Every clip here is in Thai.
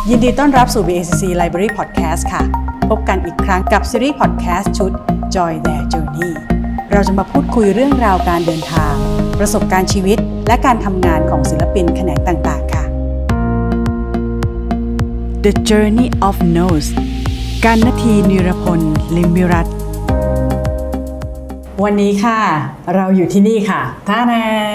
ยินดีต้อนรับสู่ BACC Library Podcast ค่ะพบกันอีกครั้งกับซีรีส์ Podcast ชุด Joy Their Journey เราจะมาพูดคุยเรื่องราวการเดินทางประสบการณ์ชีวิตและการทำงานของศิลปินแขนงต่างๆค่ะ The Journey of Nose กนที นิรพล ลิมวิรัตน์วันนี้ค่ะเราอยู่ที่นี่ค่ะท่าแน่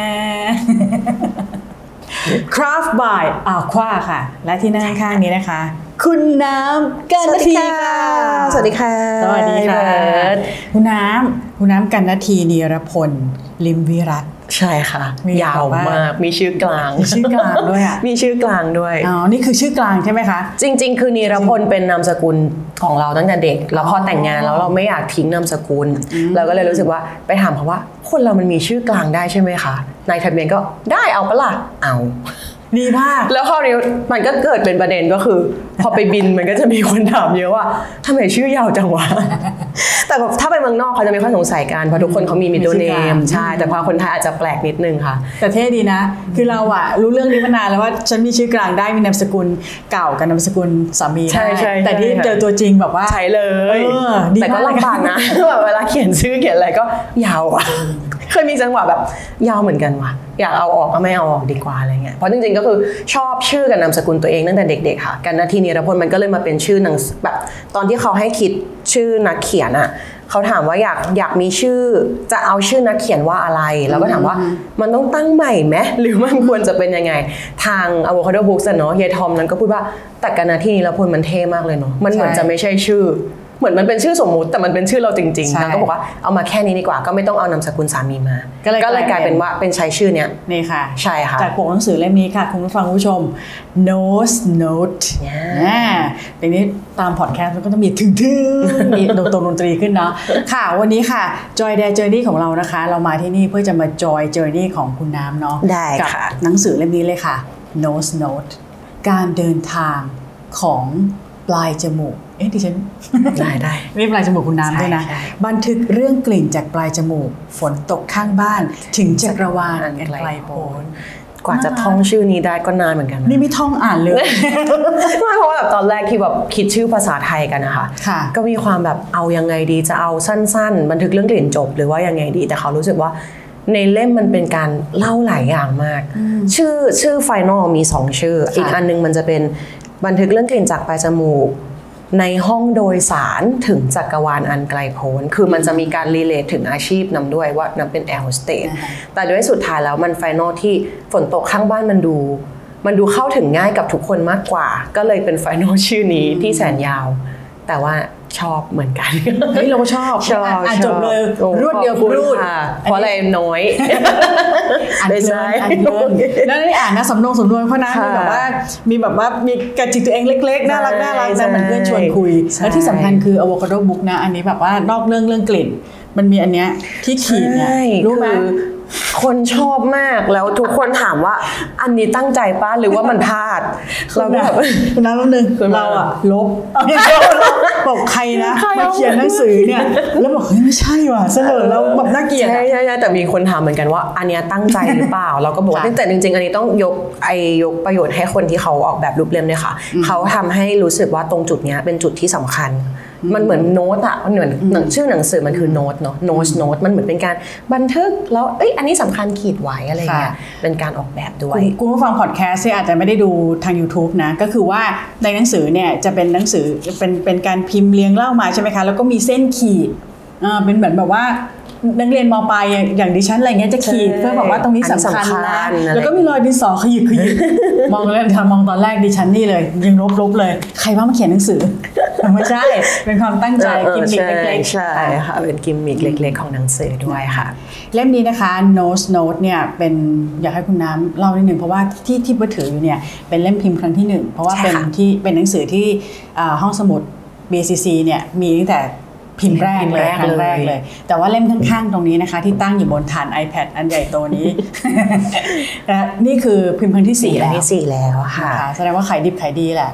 Craft by Aqua ค่ะและที่นั่งข้างนี้นะคะคุณน้ำกันทีค่ะสวัสดีค่ะสวัสดีค่ะคุณน้ำกันที นิรพล ลิมวิรัตน์ใช่ค่ะยาวมากมีชื่อกลางด้วยอ่ะมีชื่อกลางด้วยอ๋อนี่คือชื่อกลางใช่ไหมคะจริงๆคือนิรพลเป็นนามสกุลของเราตั้งแต่เด็กแล้วพอแต่งงานแล้วเราไม่อยากทิ้งนามสกุลเราก็เลยรู้สึกว่าไปถามเขาว่าคนเรามันมีชื่อกลางได้ใช่ไหมคะนายทะเบียนก็ได้เอาปะล่ะเอาดีมากแล้วคราวนี้มันก็เกิดเป็นประเด็นก็คือพอไปบินมันก็จะมีคนถามเยอะว่าทำไมชื่อยาวจังวะแต่แบบถ้าไปเมืองนอกเขาจะไม่ค่อยสงสัยกันเพราะทุกคนเขามีมิดเดิลเนมใช่แต่พอคนไทยอาจจะแปลกนิดนึงค่ะแต่เท่ดีนะคือเราอะรู้เรื่องนี้มานานแล้วว่าฉันมีชื่อกลางได้มีนามสกุลเก่ากับนามสกุลสามีใช่แต่ที่เจอตัวจริงแบบว่าใช่เลยแต่ก็ลำบากนะแบบเวลาเขียนชื่อเขียนอะไรก็ยาวอะเคยมีจังหวะแบบยาวเหมือนกันว่ะอยากเอาออกก็ไม่เอาออกดีกว่าอะไรเงี้ยเพราะจริงๆก็คือชอบชื่อกับนามสกุลตัวเองตั้งแต่เด็กๆค่ะกันที นิรพลมันก็เลยมาเป็นชื่อหนังแบบตอนที่เขาให้คิดชื่อนักเขียนอ่ะเขาถามว่าอยากมีชื่อจะเอาชื่อนักเขียนว่าอะไรแล้วก็ถามว่ามันต้องตั้งใหม่ไหมหรือมันควรจะเป็นยังไงทาง Avocado Books เนาะเฮียทอมนั้นก็พูดว่าแต่กันที นิรพลมันเท่มากเลยเนาะมันเหมือนจะไม่ใช่ชื่อเหมือนมันเป็นชื่อสมมุติแต่มันเป็นชื่อเราจริงๆนางก็บอกว่าเอามาแค่นี้ดีกว่าก็ไม่ต้องเอานามสกุลสามีมาก็เลยกลายเป็นว่าเป็นใช้ชื่อเนี้ยนี่ค่ะใช่ค่ะจากปกหนังสือเล่มนี้ค่ะคุณผู้ฟังผู้ชม Nose Note ทีนี้ตามพอดแคสต์มันก็ต้องมีถึงมีดนตรีขึ้นเนาะค่ะวันนี้ค่ะ Joy Their Journey ของเรานะคะเรามาที่นี่เพื่อจะมา Joy Journey ของคุณน้ำเนาะได้ค่ะหนังสือเล่มนี้เลยค่ะ Nose Note การเดินทางของปลายจมูกดิฉันได้นี่ปลายจมูกคุณน้ำด้วยนะบันทึกเรื่องกลิ่นจากปลายจมูกฝนตกข้างบ้านถึงจักรวาลอันไกลโพ้นกว่าจะท่องชื่อนี้ได้ก็นานเหมือนกันนี่ไม่ท่องอ่านเลยไม่เพราะว่าแบบตอนแรกที่แบบคิดชื่อภาษาไทยกันนะคะก็มีความแบบเอายังไงดีจะเอาสั้นๆบันทึกเรื่องกลิ่นจบหรือว่ายังไงดีแต่เขารู้สึกว่าในเล่มมันเป็นการเล่าหลายอย่างมากชื่อไฟนอลมี2ชื่ออีกอันนึงมันจะเป็นบันทึกเรื่องกลิ่นจากปลายจมูกในห้องโดยสารถึงจักรวาลอันไกลโพ้นคือมันจะมีการรีเลทถึงอาชีพนำด้วยว่านำเป็นแอร์โฮสเตสแต่ด้วยสุดท้ายแล้วมันไฟนอลที่ฝนตกข้างบ้านมันดูเข้าถึงง่ายกับทุกคนมากกว่าก็เลยเป็นไฟนอลชื่อนี้ที่แสนยาวแต่ว่าชอบเหมือนกันเฮ้ยเราก็ชอบจบเลยรวดเดียวรูดเพราะอะไรน้อยไม่ใช่แล้วนี่อ่านนะสำนวนเพราะนั้นมีแบบว่ามีกระจิกตัวเองเล็กๆน่ารักนะเหมือนเพื่อนชวนคุยแล้วที่สำคัญคือ Avocado Book นะอันนี้แบบว่านอกเรื่องกลิ่นมันมีอันเนี้ยที่ขีดเนี่ยรู้ไหมคนชอบมากแล้วทุกคนถามว่าอันนี้ตั้งใจป้าหรือว่ามันพลาดเราแบบน้ำนึงเราอะลบบอกใครนะมาเขียนหนังสือเนี่ยแล้วบอกเฮ้ยไม่ใช่ว่ะเสนอเราแบบน่าเกลียดใช่แต่มีคนถามเหมือนกันว่าอันนี้ตั้งใจหรือเปล่าเราก็บอกว่าแต่จริงๆอันนี้ต้องยกประโยชน์ให้คนที่เขาออกแบบรูปเล่มเลยค่ะเขาทำให้รู้สึกว่าตรงจุดนี้เป็นจุดที่สำคัญมันเหมือนโน้ตอะมันเหมือนชื่อหนังสือมันคือโน้ตเนาะโน้ตมันเหมือนเป็นการบันทึกแล้วอันนี้สำคัญขีดไว้อะไรเงี้ยเป็นการออกแบบด้วยคุณผู้ฟังพอดแคสต์อาจจะไม่ได้ดูทาง YouTube นะก็คือว่าในหนังสือเนี่ยจะเป็นหนังสือเป็นการพิมพ์เรียงเล่ามาใช่ไหมคะแล้วก็มีเส้นขีดเป็นเหมือนแบบว่านักเรียนม.ปลายอย่างดิฉันอะไรเงี้ยจะขีดเพื่อบอกว่าตรงนี้สำคัญนะแล้วก็มีรอยดินสอขยิบมองเลยมองตอนแรกดิฉันนี่เลยยังลบเลยใครว่ามาเขียนหนังสือไม่ใช่เป็นความตั้งใจกิมมิคเล็กๆใช่ค่ะเป็นกิมมิคเล็กๆของหนังสือด้วยค่ะเล่มนี้นะคะ Note เนี่ยเป็นอยากให้คุณน้ำเล่านิดนึงเพราะว่าที่บันถืออยู่เนี่ยเป็นเล่มพิมพ์ครั้งที่1เพราะว่าเป็นหนังสือที่ห้องสมุด BACC เนี่ยมีตั้งแต่พิมพ์แรกเลยครั้งแรกเลยแต่ว่าเล่มข้างๆตรงนี้นะคะที่ตั้งอยู่บนฐาน iPad อันใหญ่โตนี้ นี่คือพิมพ์ครั้งที่4แล้วค่ะแสดงว่าขายดิบขายดีแหละ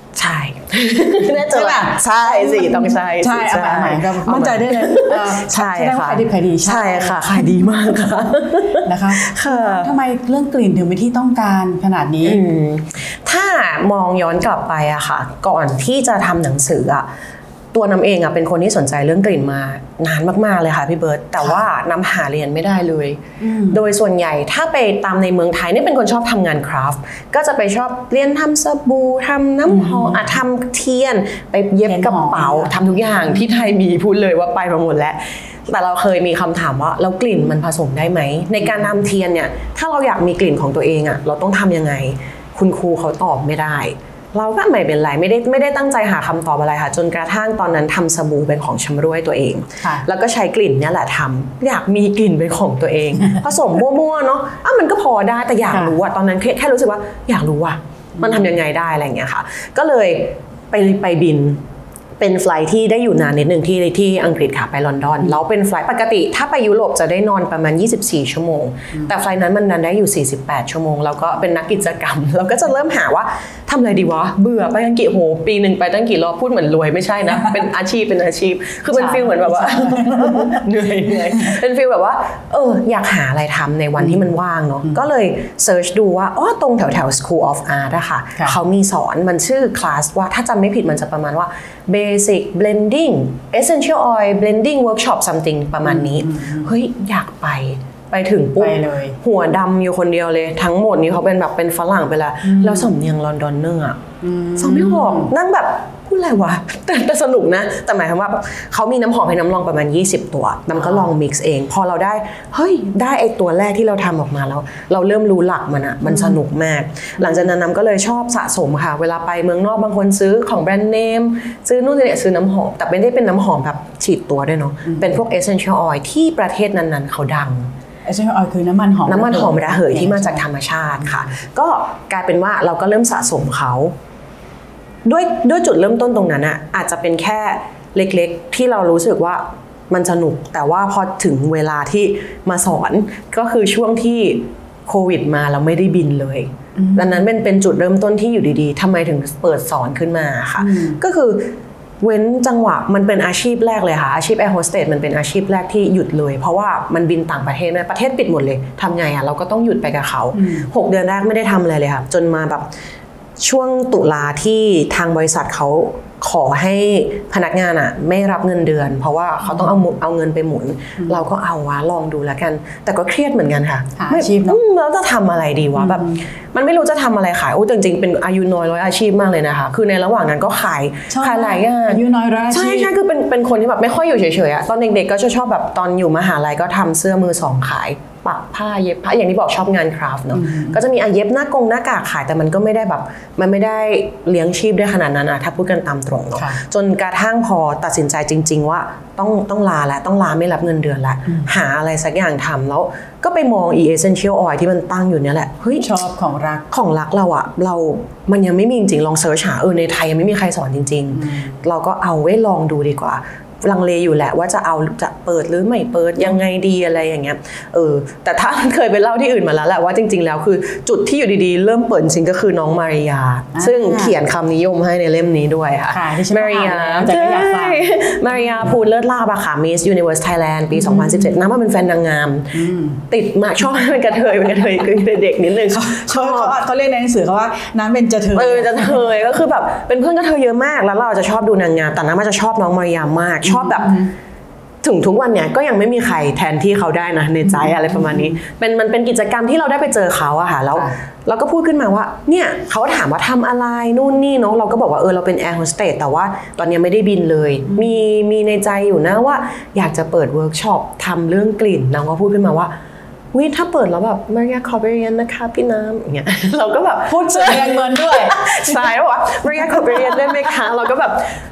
ใช่แน่ใจว่าใช่สิต้องใช่ใช่เอาใหม่ก็มั่นใจได้เลยใช่ค่ะขายดีใช่ค่ะขายดีมากค่ะนะคะทำไมเรื่องกลิ่นถึงเป็นที่ต้องการขนาดนี้ถ้ามองย้อนกลับไปอะค่ะก่อนที่จะทำหนังสืออะตัวน้ำเองอะเป็นคนที่สนใจเรื่องกลิ่นมานานมากๆเลยค่ะพี่เบิร์ตแต่ว่าน้ำหาเรียนไม่ได้เลยโดยส่วนใหญ่ถ้าไปตามในเมืองไทยนี่เป็นคนชอบทำงานคราฟต์ก็จะไปชอบเรียนทำสบู่ทำน้ำหอมทำเทียนไปเย็บกระเป๋าทำทุกอย่างที่ไทยมีพูดเลยว่าไปมาหมดแล้วแต่เราเคยมีคำถามว่าแล้วกลิ่นมันผสมได้ไหมในการทำเทียนเนี่ยถ้าเราอยากมีกลิ่นของตัวเองอะเราต้องทำยังไงคุณครูเขาตอบไม่ได้เราก็ไม่เป็นไรไม่ได้ตั้งใจหาคำตอบอะไรค่ะจนกระทั่งตอนนั้นทำสบู่เป็นของชำร่วยตัวเองแล้วก็ใช้กลิ่นเนี่ยแหละทำอยากมีกลิ่นเป็นของตัวเองผสมมั่วๆเนาะมันก็พอได้แต่อยากรู้อะตอนนั้นแค่รู้สึกว่าอยากรู้อะมันทำยังไงได้อะไรอย่างเงี้ยค่ะก็เลยไปบินเป็นไฟล์ที่ได้อยู่นานนิดนึงที่อังกฤษค่ะไปลอนดอนแล้วเป็นไฟล์ปกติถ้าไปยุโรปจะได้นอนประมาณ24ชั่วโมงแต่ไฟล์นั้นมันได้อยู่48ชั่วโมงแล้วก็เป็นนักกิจกรรมเราก็จะเริ่มหาว่าทำอะไรดีวะเบื่อไปอังกฤษโหปีนึงไปตั้งกี่รอบพูดเหมือนรวยไม่ใช่นะเป็นอาชีพคือเป็นฟีลเหมือนแบบว่าเหนื่อยเป็นฟีลแบบว่าอยากหาอะไรทำในวันที่มันว่างเนาะก็เลยเซิร์ชดูว่าตรงแถว School of Art อะค่ะเขามีสอนมันชื่อคลาสว่าถ้าจำไม่ผิดมันจะประมาณว่า Basic Blending Essential Oil Blending Workshop something ประมาณนี้เฮ้ยอยากไปถึงปุ๊บหัวดำอยู่คนเดียวเลยทั้งหมดนี้เขาเป็นฝรั่งไปแล้วสำเนียงลอนดอนเนอร์อะฟังไม่ออกนั่งแบบพูดอะไรวะแต่สนุกนะแต่หมายความว่าเขามีน้ำหอมให้น้ำลองประมาณ20ตัวน้ำก็ลองมิกซ์เองพอเราได้ไอตัวแรกที่เราทำออกมาแล้วเราเริ่มรู้หลักมันสนุกมากหลังจากนั้นน้ำก็เลยชอบสะสมค่ะเวลาไปเมืองนอกบางคนซื้อของแบรนด์เนมซื้อนู่นนี่ซื้อน้ำหอมแต่ไม่ได้เป็นน้ำหอมแบบฉีดตัวด้วยเนาะเป็นพวก essential oil ที่ประเทศนั้นๆเขาดัง essential oil คือน้ำมันหอมระเหยที่มาจากธรรมชาติค่ะก็กลายเป็นว่าเราก็เริ่มสะสมเขาด้วยจุดเริ่มต้นตรงนั้นอะอาจจะเป็นแค่เล็กๆที่เรารู้สึกว่ามันสนุกแต่ว่าพอถึงเวลาที่มาสอนก็คือช่วงที่โควิดมาเราไม่ได้บินเลยดังนั้นเป็นจุดเริ่มต้นที่อยู่ดีๆทำไมถึงเปิดสอนขึ้นมาค่ะก็คือเว้นจังหวะมันเป็นอาชีพแรกเลยค่ะอาชีพแอร์โฮสเตสมันเป็นอาชีพแรกที่หยุดเลยเพราะว่ามันบินต่างประเทศประเทศปิดหมดเลยทำไงอะเราก็ต้องหยุดไปกับเขา6 เดือนแรกไม่ได้ทำอะไรเลยค่ะจนมาแบบช่วงตุลาที่ทางบริษัทเขาขอให้พนักงานอะไม่รับเงินเดือนเพราะว่าเขาต้องเอาเงินไปหมุนเราก็เอาวะลองดูแล้วกันแต่ก็เครียดเหมือนกันค่ะอาชีพเนาะแล้วจะทำอะไรดีวะแบบมันไม่รู้จะทำอะไรขายจริงๆเป็นอายุน้อยร้อยอาชีพมากเลยนะคะคือในระหว่างนั้นก็ขายหลายอย่างอายุน้อยร้อยอาชีพใช่คือเป็นคนที่แบบไม่ค่อยอยู่เฉยๆอะตอนเด็กๆก็ชอบแบบตอนอยู่มหาลัยก็ทำเสื้อมือสองขายปักผ้าเย็บผ้าอย่างที่บอกชอบงานคราฟต์เนาะก็จะมีเย็บหน้ากากขายแต่มันก็ไม่ได้แบบมันไม่ได้เลี้ยงชีพได้ขนาดนั้นอะถ้าพูดกันตามตรงเนาะจนกระทั่งพอตัดสินใจจริงๆว่าต้องลาแล้วต้องลาไม่รับเงินเดือนแล้วหาอะไรสักอย่างทำแล้วก็ไปมอง essential oil ที่มันตั้งอยู่เนี่ยแหละเฮ้ยชอบของรักเราอะมันยังไม่มีจริงๆลองเสิร์ชหาในไทยยังไม่มีใครสอนจริงๆเราก็เอาไว้ลองดูดีกว่าลังเลอยู่แหละว่าจะเปิดหรือไม่เปิดยังไงดีอะไรอย่างเงี้ยแต่ถ้าเคยไปเล่าที่อื่นมาแล้วแหละว่าจริงๆแล้วคือจุดที่อยู่ดีๆเริ่มเปิดจริงก็คือน้องมาริยาซึ่งเขียนคำนิยมให้ในเล่มนี้ด้วยค่ะมาริยามาริยาพูดเลิศลาบอะค่ะ Miss Universe Thailand ปี 2017น้ำมาเป็นแฟนนางงามติดมากชอบเป็นกระเทยคือเด็กนิดนึงเขาเรียกในหนังสือเขาว่าน้ำเป็นจะเทยจะเทยก็คือแบบเป็นเพื่อนกระเทยเยอะมากแล้วเราจะชอบดูนางงามแต่น้ำจะชอบน้องมาริยามากชอบแบบถึงทุกวันเนี่ยก็ยังไม่มีใครแทนที่เขาได้นะในใจอะไรประมาณนี้มันเป็นกิจกรรมที่เราได้ไปเจอเขาอะค่ะแล้วเราก็พูดขึ้นมาว่าเนี่ยเขาถามว่าทำอะไรนู่นนี่เนาะเราก็บอกว่าเราเป็นแอร์โฮสเตสแต่ว่าตอนนี้ไม่ได้บินเลยมีในใจอยู่นะว่าอยากจะเปิดเวิร์กช็อปทำเรื่องกลิ่นน้องก็พูดขึ้นมาว่าถ้าเปิดแล้วแบบมาริยาขอไปเรียนนะคะพี่น้ำอย่างเงี้ยเราก็แบบพูดเสียงเงินด้วยใช่ป่ะมาริยาขอไปเรียนได้ไหมคะเราก็แบบ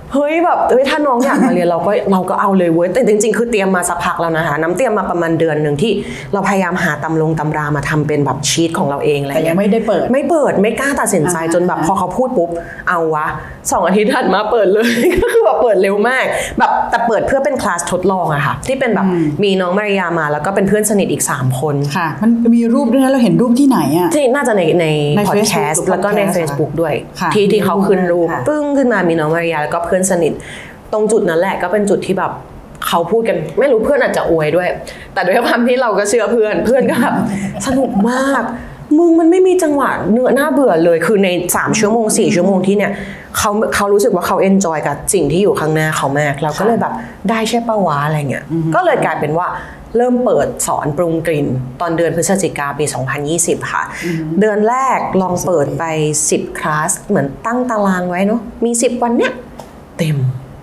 เฮ้ยแบบถ้าน้องอยากมาเรียนเราก็เอาเลยเว้ยแต่จริงๆคือเตรียมมาสักพักแล้วนะคะน้ำเตรียมมาประมาณเดือนหนึ่งที่เราพยายามหาตำรามาทำเป็นแบบชีทของเราเองอะไรแต่ยังไม่ได้เปิดไม่กล้าตัดสินใจจนแบบพอเขาพูดปุ๊บเอาวะ2 อาทิตย์ถัดมาเปิดเลย ก็คือแบบเปิดเร็วมากแบบแต่เปิดเพื่อเป็นคลาสทดลองอะค่ะที่เป็นแบบมีน้องมาริยามาแล้วก็เป็นเพื่อนสนิทอีก3 คนค่ะมันมีรูปด้วยนะเราเห็นรูปที่ไหนอะที่น่าจะในพอดแคสต์แล้วก็ใน Facebook ด้วยที่เขาขึ้นรูปปึ้งขึ้นมามีน้องมาริยาแล้วก็เพื่อนสนิทตรงจุดนั้นแหละก็เป็นจุดที่แบบเขาพูดกันไม่รู้เพื่อนอาจจะอวยด้วยแต่ด้วยความที่เราก็เชื่อเพื่อนก็แบบสนุกมากมึงมันไม่มีจังหวะเนื้อหน้าเบื่อเลยคือใน3 ชั่วโมง 4 ชั่วโมงที่เนี่ยเขารู้สึกว่าเขาเอนจอยกับสิ่งที่อยู่ข้างหน้าเขามากเราก็เลยแบบได้ใช่ป่าวะอะไรเงี้ยก็เลยกลายเป็นว่าเริ่มเปิดสอนปรุงกลิ่นตอนเดือนพฤศจิกาปี2020ค่ะเดือนแรกลองเปิดไป10 คลาสเหมือนตั้งตารางไว้เนาะมี10 วันเนี้ยเต็ม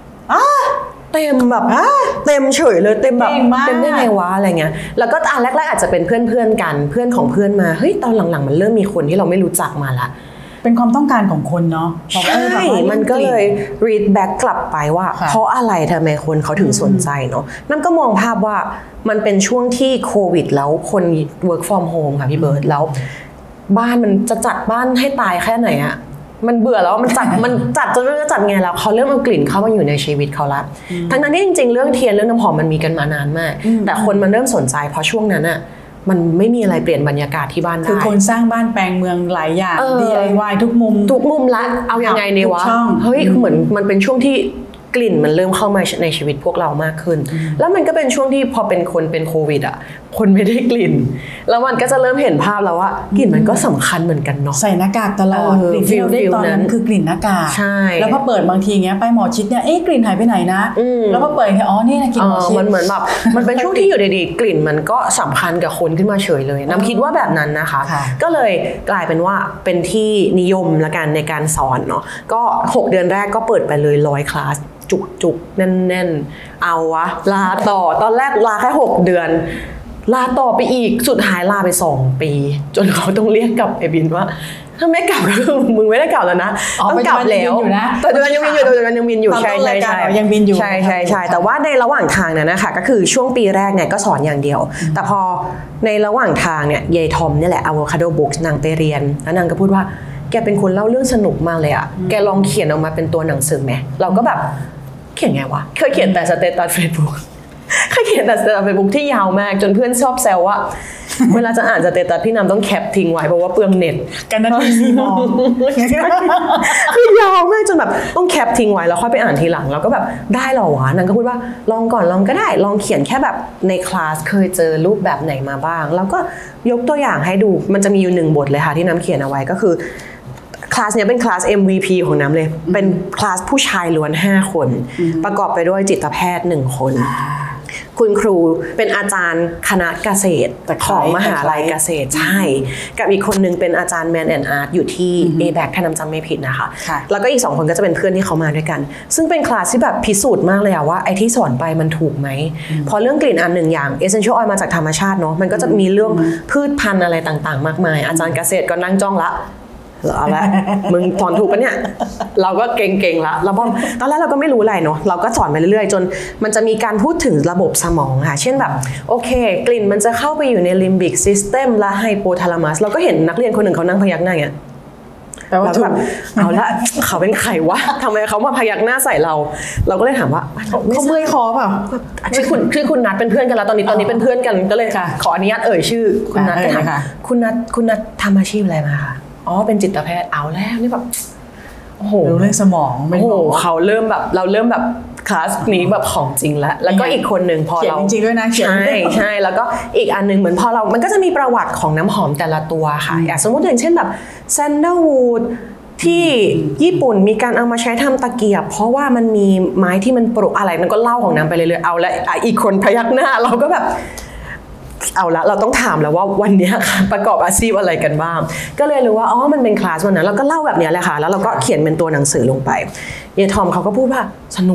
แบบเต็มเฉยเลยเต็มแบบเต็มได้ไงวะอะไรเงี้ยแล้วก็อันแรกๆอาจจะเป็นเพื่อนกันเพื่อนของเพื่อนมาเฮ้ยตอนหลังๆมันเริ่มมีคนที่เราไม่รู้จักมาละเป็นความต้องการของคนเนาะใช่มันก็เลย read back กลับไปว่าเพราะอะไรทำไมคนเขาถึงสนใจเนาะนั่นก็มองภาพว่ามันเป็นช่วงที่โควิดแล้วคน work from home ค่ะพี่เบิร์ดแล้วบ้านมันจะจัดบ้านให้ตายแค่ไหนอะมันเบื่อแล้วมันจัดจนไม่รู้จะจัดไงแล้วเขาเริ่มเอากลิ่นเข้ามาอยู่ในชีวิตเขาละทั้งนั้นที่จริงๆเรื่องเทียนเรื่องน้ำหอมมันมีกันมานานมากแต่คนมันเริ่มสนใจเพราะช่วงนั้นอะมันไม่มีอะไรเปลี่ยนบรรยากาศที่บ้านได้คือคนสร้างบ้านแปลงเมืองหลายอย่าง DIY ทุกมุมละเอายังไงเนี่ยวะเฮ้ยเหมือนมันเป็นช่วงที่กลิ่นมันเริ่มเข้ามาในชีวิตพวกเรามากขึ้นแล้วมันก็เป็นช่วงที่พอเป็นคนเป็นโควิดอ่ะคนไม่ได้กลิ่นแล้วมันก็จะเริ่มเห็นภาพแล้วว่ากลิ่นมันก็สำคัญเหมือนกันเนาะใส่หน้ากากตลอดกลิ่นที่เราได้ตอนนั้นคือกลิ่นหน้ากากใช่แล้วพอเปิดบางทีเงี้ยไปหมอชิดเนี่ยกลิ่นหายไปไหนนะแล้วพอเปิดอ๋อนี่นะกลิ่นหมอชิดมันเหมือนแบบมันเป็นช่วงที่อยู่ดีๆกลิ่นมันก็สำคัญกับคนขึ้นมาเฉยเลยน้ำคิดว่าแบบนั้นนะคะก็เลยกลายเป็นว่าเป็นที่นิยมละกันในการสอนเนาะก็6 เดือนแรกก็เปิดไปเลย100 คลาสจุกแน่นเอาวะลาต่อตอนแรกลาแค่6 เดือนลาต่อไปอีกสุดท้ายลาไป2 ปีจนเขาต้องเรียกกลับไอ้บินว่าถ้าไม่กลับก็คือมึงไม่ได้กลับแล้วนะต้องกลับแล้วแต่ตอนนั้นยังบินอยู่ใช่ยังบินอยู่ใช่แต่ว่าในระหว่างทางนั้นนะคะก็คือช่วงปีแรกเนี่ยก็สอนอย่างเดียวแต่พอในระหว่างทางเนี่ยยายทอมนี่แหละ Avocado Books นางไปเรียนแล้วนางก็พูดว่าแกเป็นคนเล่าเรื่องสนุกมากเลยอะแกลองเขียนออกมาเป็นตัวหนังสือไหมเราก็แบบเขียนไงวะเคยเขียนแต่สเตตัส Facebook เคยเขียนแต่สเตตัส Facebook ที่ยาวมากจนเพื่อนชอบแซวว่าเวลาจะอ่านสเตตัสพี่น้ำต้องแคปทิ้งไว้เพราะว่าเปลืองเน็ตกันนาที4 โมงคือยาวมากจนแบบต้องแคปทิ้งไว้แล้วค่อยไปอ่านทีหลังแล้วก็แบบได้หรอวะนางก็พูดว่าลองก่อนลองก็ได้ลองเขียนแค่แบบในคลาสเคยเจอรูปแบบไหนมาบ้างแล้วก็ยกตัวอย่างให้ดูมันจะมีอยู่1 บทเลยค่ะที่น้ำเขียนเอาไว้ก็คือคลาสเนี้ยเป็นคลาส MVP ของน้ำเลยเป็นคลาสผู้ชายล้วน5 คนประกอบไปด้วยจิตแพทย์1 คนคุณครูเป็นอาจารย์คณะเกษตรของมหาลัยเกษตรใช่กับอีกคนนึงเป็นอาจารย์ Man and Art อยู่ที่ ABAC ถ้าน้ำจำไม่ผิดนะคะแล้วก็อีก2 คนก็จะเป็นเพื่อนที่เขามาด้วยกันซึ่งเป็นคลาสที่แบบพิสูจน์มากเลยว่าไอ้ที่สอนไปมันถูกไหมพอเรื่องกลิ่นอันหนึ่งอย่าง Essential Oil มาจากธรรมชาติเนาะมันก็จะมีเรื่องพืชพันธุ์อะไรต่างๆมากมายอาจารย์เกษตรก็นั่งจ้องละเอาละมึงสอนถูกปะเนี่ยเราก็เก่งๆละแล้วตอนแรกเราก็ไม่รู้อะไรเนาะเราก็สอนไปเรื่อยๆจนมันจะมีการพูดถึงระบบสมองค่ะเช่นแบบโอเคกลิ่นมันจะเข้าไปอยู่ใน limbic system และ hypothalamus เราก็เห็นนักเรียนคนหนึ่งเขานั่งพยักหน้าอย่างเงี้ยแล้วแบบเอาละเขาเป็นใครวะทำไมเขามาพยักหน้าใส่เราก็เลยถามว่าเขาเมื่อยคอเปล่าคือคุณนัทเป็นเพื่อนกันแล้วตอนนี้เป็นเพื่อนกันก็เลยขออนุญาตชื่อคุณนัทก็ถามคุณนัททำอาชีพอะไรมาคะอ๋อเป็นจิตแพทย์เอาแล้วนี่แบบโอ้โหเรื่องสมองโอ้โหเราเริ่มแบบคลาสนี้แบบของจริงแล้วก็อีกคนหนึ่งพอเราจริงๆด้วยนะใช่แล้วก็อีกอันนึงเหมือนพอมันก็จะมีประวัติของน้ำหอมแต่ละตัวค่ะอย่างสมมติอย่างเช่นแบบแซนเดลวูดที่ญี่ปุ่นมีการเอามาใช้ทำตะเกียบเพราะว่ามันมีไม้ที่มันปรุอะไรมันก็เล่าของน้ำไปเรื่อยๆเอาแล้วอีกคนพยักหน้าเราก็แบบเอาละเราต้องถามแล้วว่าวันนี้ประกอบอาชีพอะไรกันบ้างก็เลยรู้ว่าอ๋อมันเป็นคลาสวันนั้นเราก็เล่าแบบนี้แหละค่ะแล้วเราก็เขียนเป็นตัวหนังสือลงไปเยทอมเขาก็พูดว่าสนุก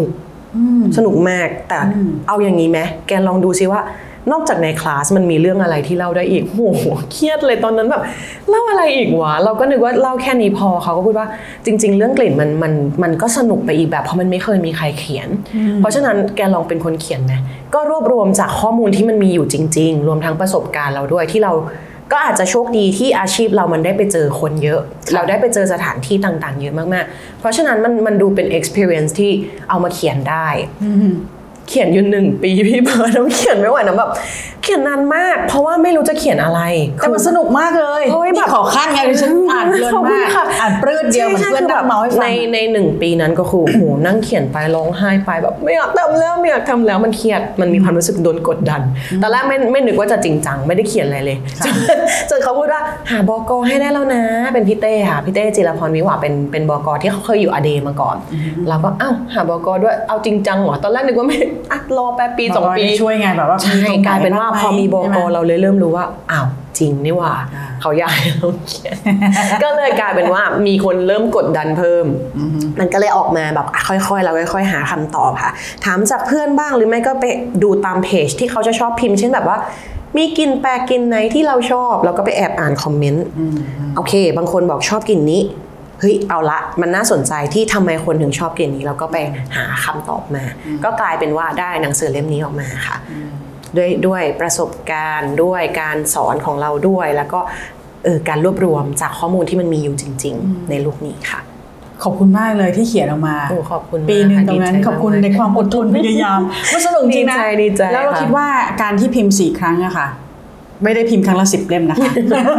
สนุกมากแต่เอาอย่างนี้ไหมแกลองดูซิว่านอกจากในคลาสมันมีเรื่องอะไรที่เล่าได้อีกโอ้โหเครียดเลยตอนนั้นแบบเล่าอะไรอีกวะเราก็นึกว่าเล่าแค่นี้พอเขาก็พูดว่าจริงๆเรื่องกลิ่นมันก็สนุกไปอีกแบบเพราะมันไม่เคยมีใครเขียนเพราะฉะนั้นแกลองเป็นคนเขียนไหมก็รวบรวมจากข้อมูลที่มันมีอยู่จริงๆรวมทั้งประสบการณ์เราด้วยที่เราก็อาจจะโชคดีที่อาชีพเรามันได้ไปเจอคนเยอะเราได้ไปเจอสถานที่ต่างๆเยอะมากๆเพราะฉะนั้นมันดูเป็น experience ที่เอามาเขียนได้เขียนอยู่1 ปีพี่เบิร์ดเขียนไม่ไหวนะแบบเขียนนานมากเพราะว่าไม่รู้จะเขียนอะไรแต่มันสนุกมากเลยแบบขอขั้นไงดิฉันอ่านเพลินมากอ่านปลื้ดเดียวเหมือนเพื่อนนั่งเมาให้ฟังใน1 ปีนั้นก็คือโหนั่งเขียนไปร้องไห้ไปแบบไม่อยากทำแล้วไม่อยากทำแล้วมันเครียดมันมีความรู้สึกโดนกดดันตอนแรกไม่นึกว่าจะจริงจังไม่ได้เขียนอะไรเลยจนเขาพูดว่าหาบก.ให้ได้แล้วนะเป็นพี่เต้ค่ะพี่เต้จิรพรวิวาเป็นบก.ที่เขาเคยอยู่อเดมาก่อนเราก็อ้าวหาบก.ด้วยเอาจริงจังเหรอตอนแรกนึกว่าไม่รอแป๊บปี2 ปีช่วยไงแบบว่าใช่กลายเป็นว่าพอมีบก.เราเลยเริ่มรู้ว่าอ้าวจริงนี่ว่าเขาอยากให้เราเขียนก็เลยกลายเป็นว่ามีคนเริ่มกดดันเพิ่มมันก็เลยออกมาแบบค่อยๆเราค่อยๆหาคำตอบค่ะถามจากเพื่อนบ้างหรือไม่ก็ไปดูตามเพจที่เขาจะชอบพิมพ์เช่นแบบว่ามีกลิ่นแปลกกลิ่นไหนที่เราชอบเราก็ไปแอบอ่านคอมเมนต์โอเคบางคนบอกชอบกลิ่นนี้เฮ้ยเอาละมันน่าสนใจที่ทำไมคนถึงชอบกลิ่นนี้เราก็ไปหาคำตอบมาก็กลายเป็นว่าได้หนังสือเล่มนี้ออกมาค่ะด้วยประสบการณ์ด้วยการสอนของเราด้วยแล้วก็การรวบรวมจากข้อมูลที่มันมีอยู่จริงๆในลูกนี้ค่ะขอบคุณมากเลยที่เขียนออกมาขอบคุณปีนึงตรงนั้นขอบคุณในความอดทนพยายามมันสนุกจริงนะแล้วเราคิดว่าการที่พิมพ์4 ครั้งอะค่ะไม่ได้พิมพ์ครั้งละ10 เล่มนะคะ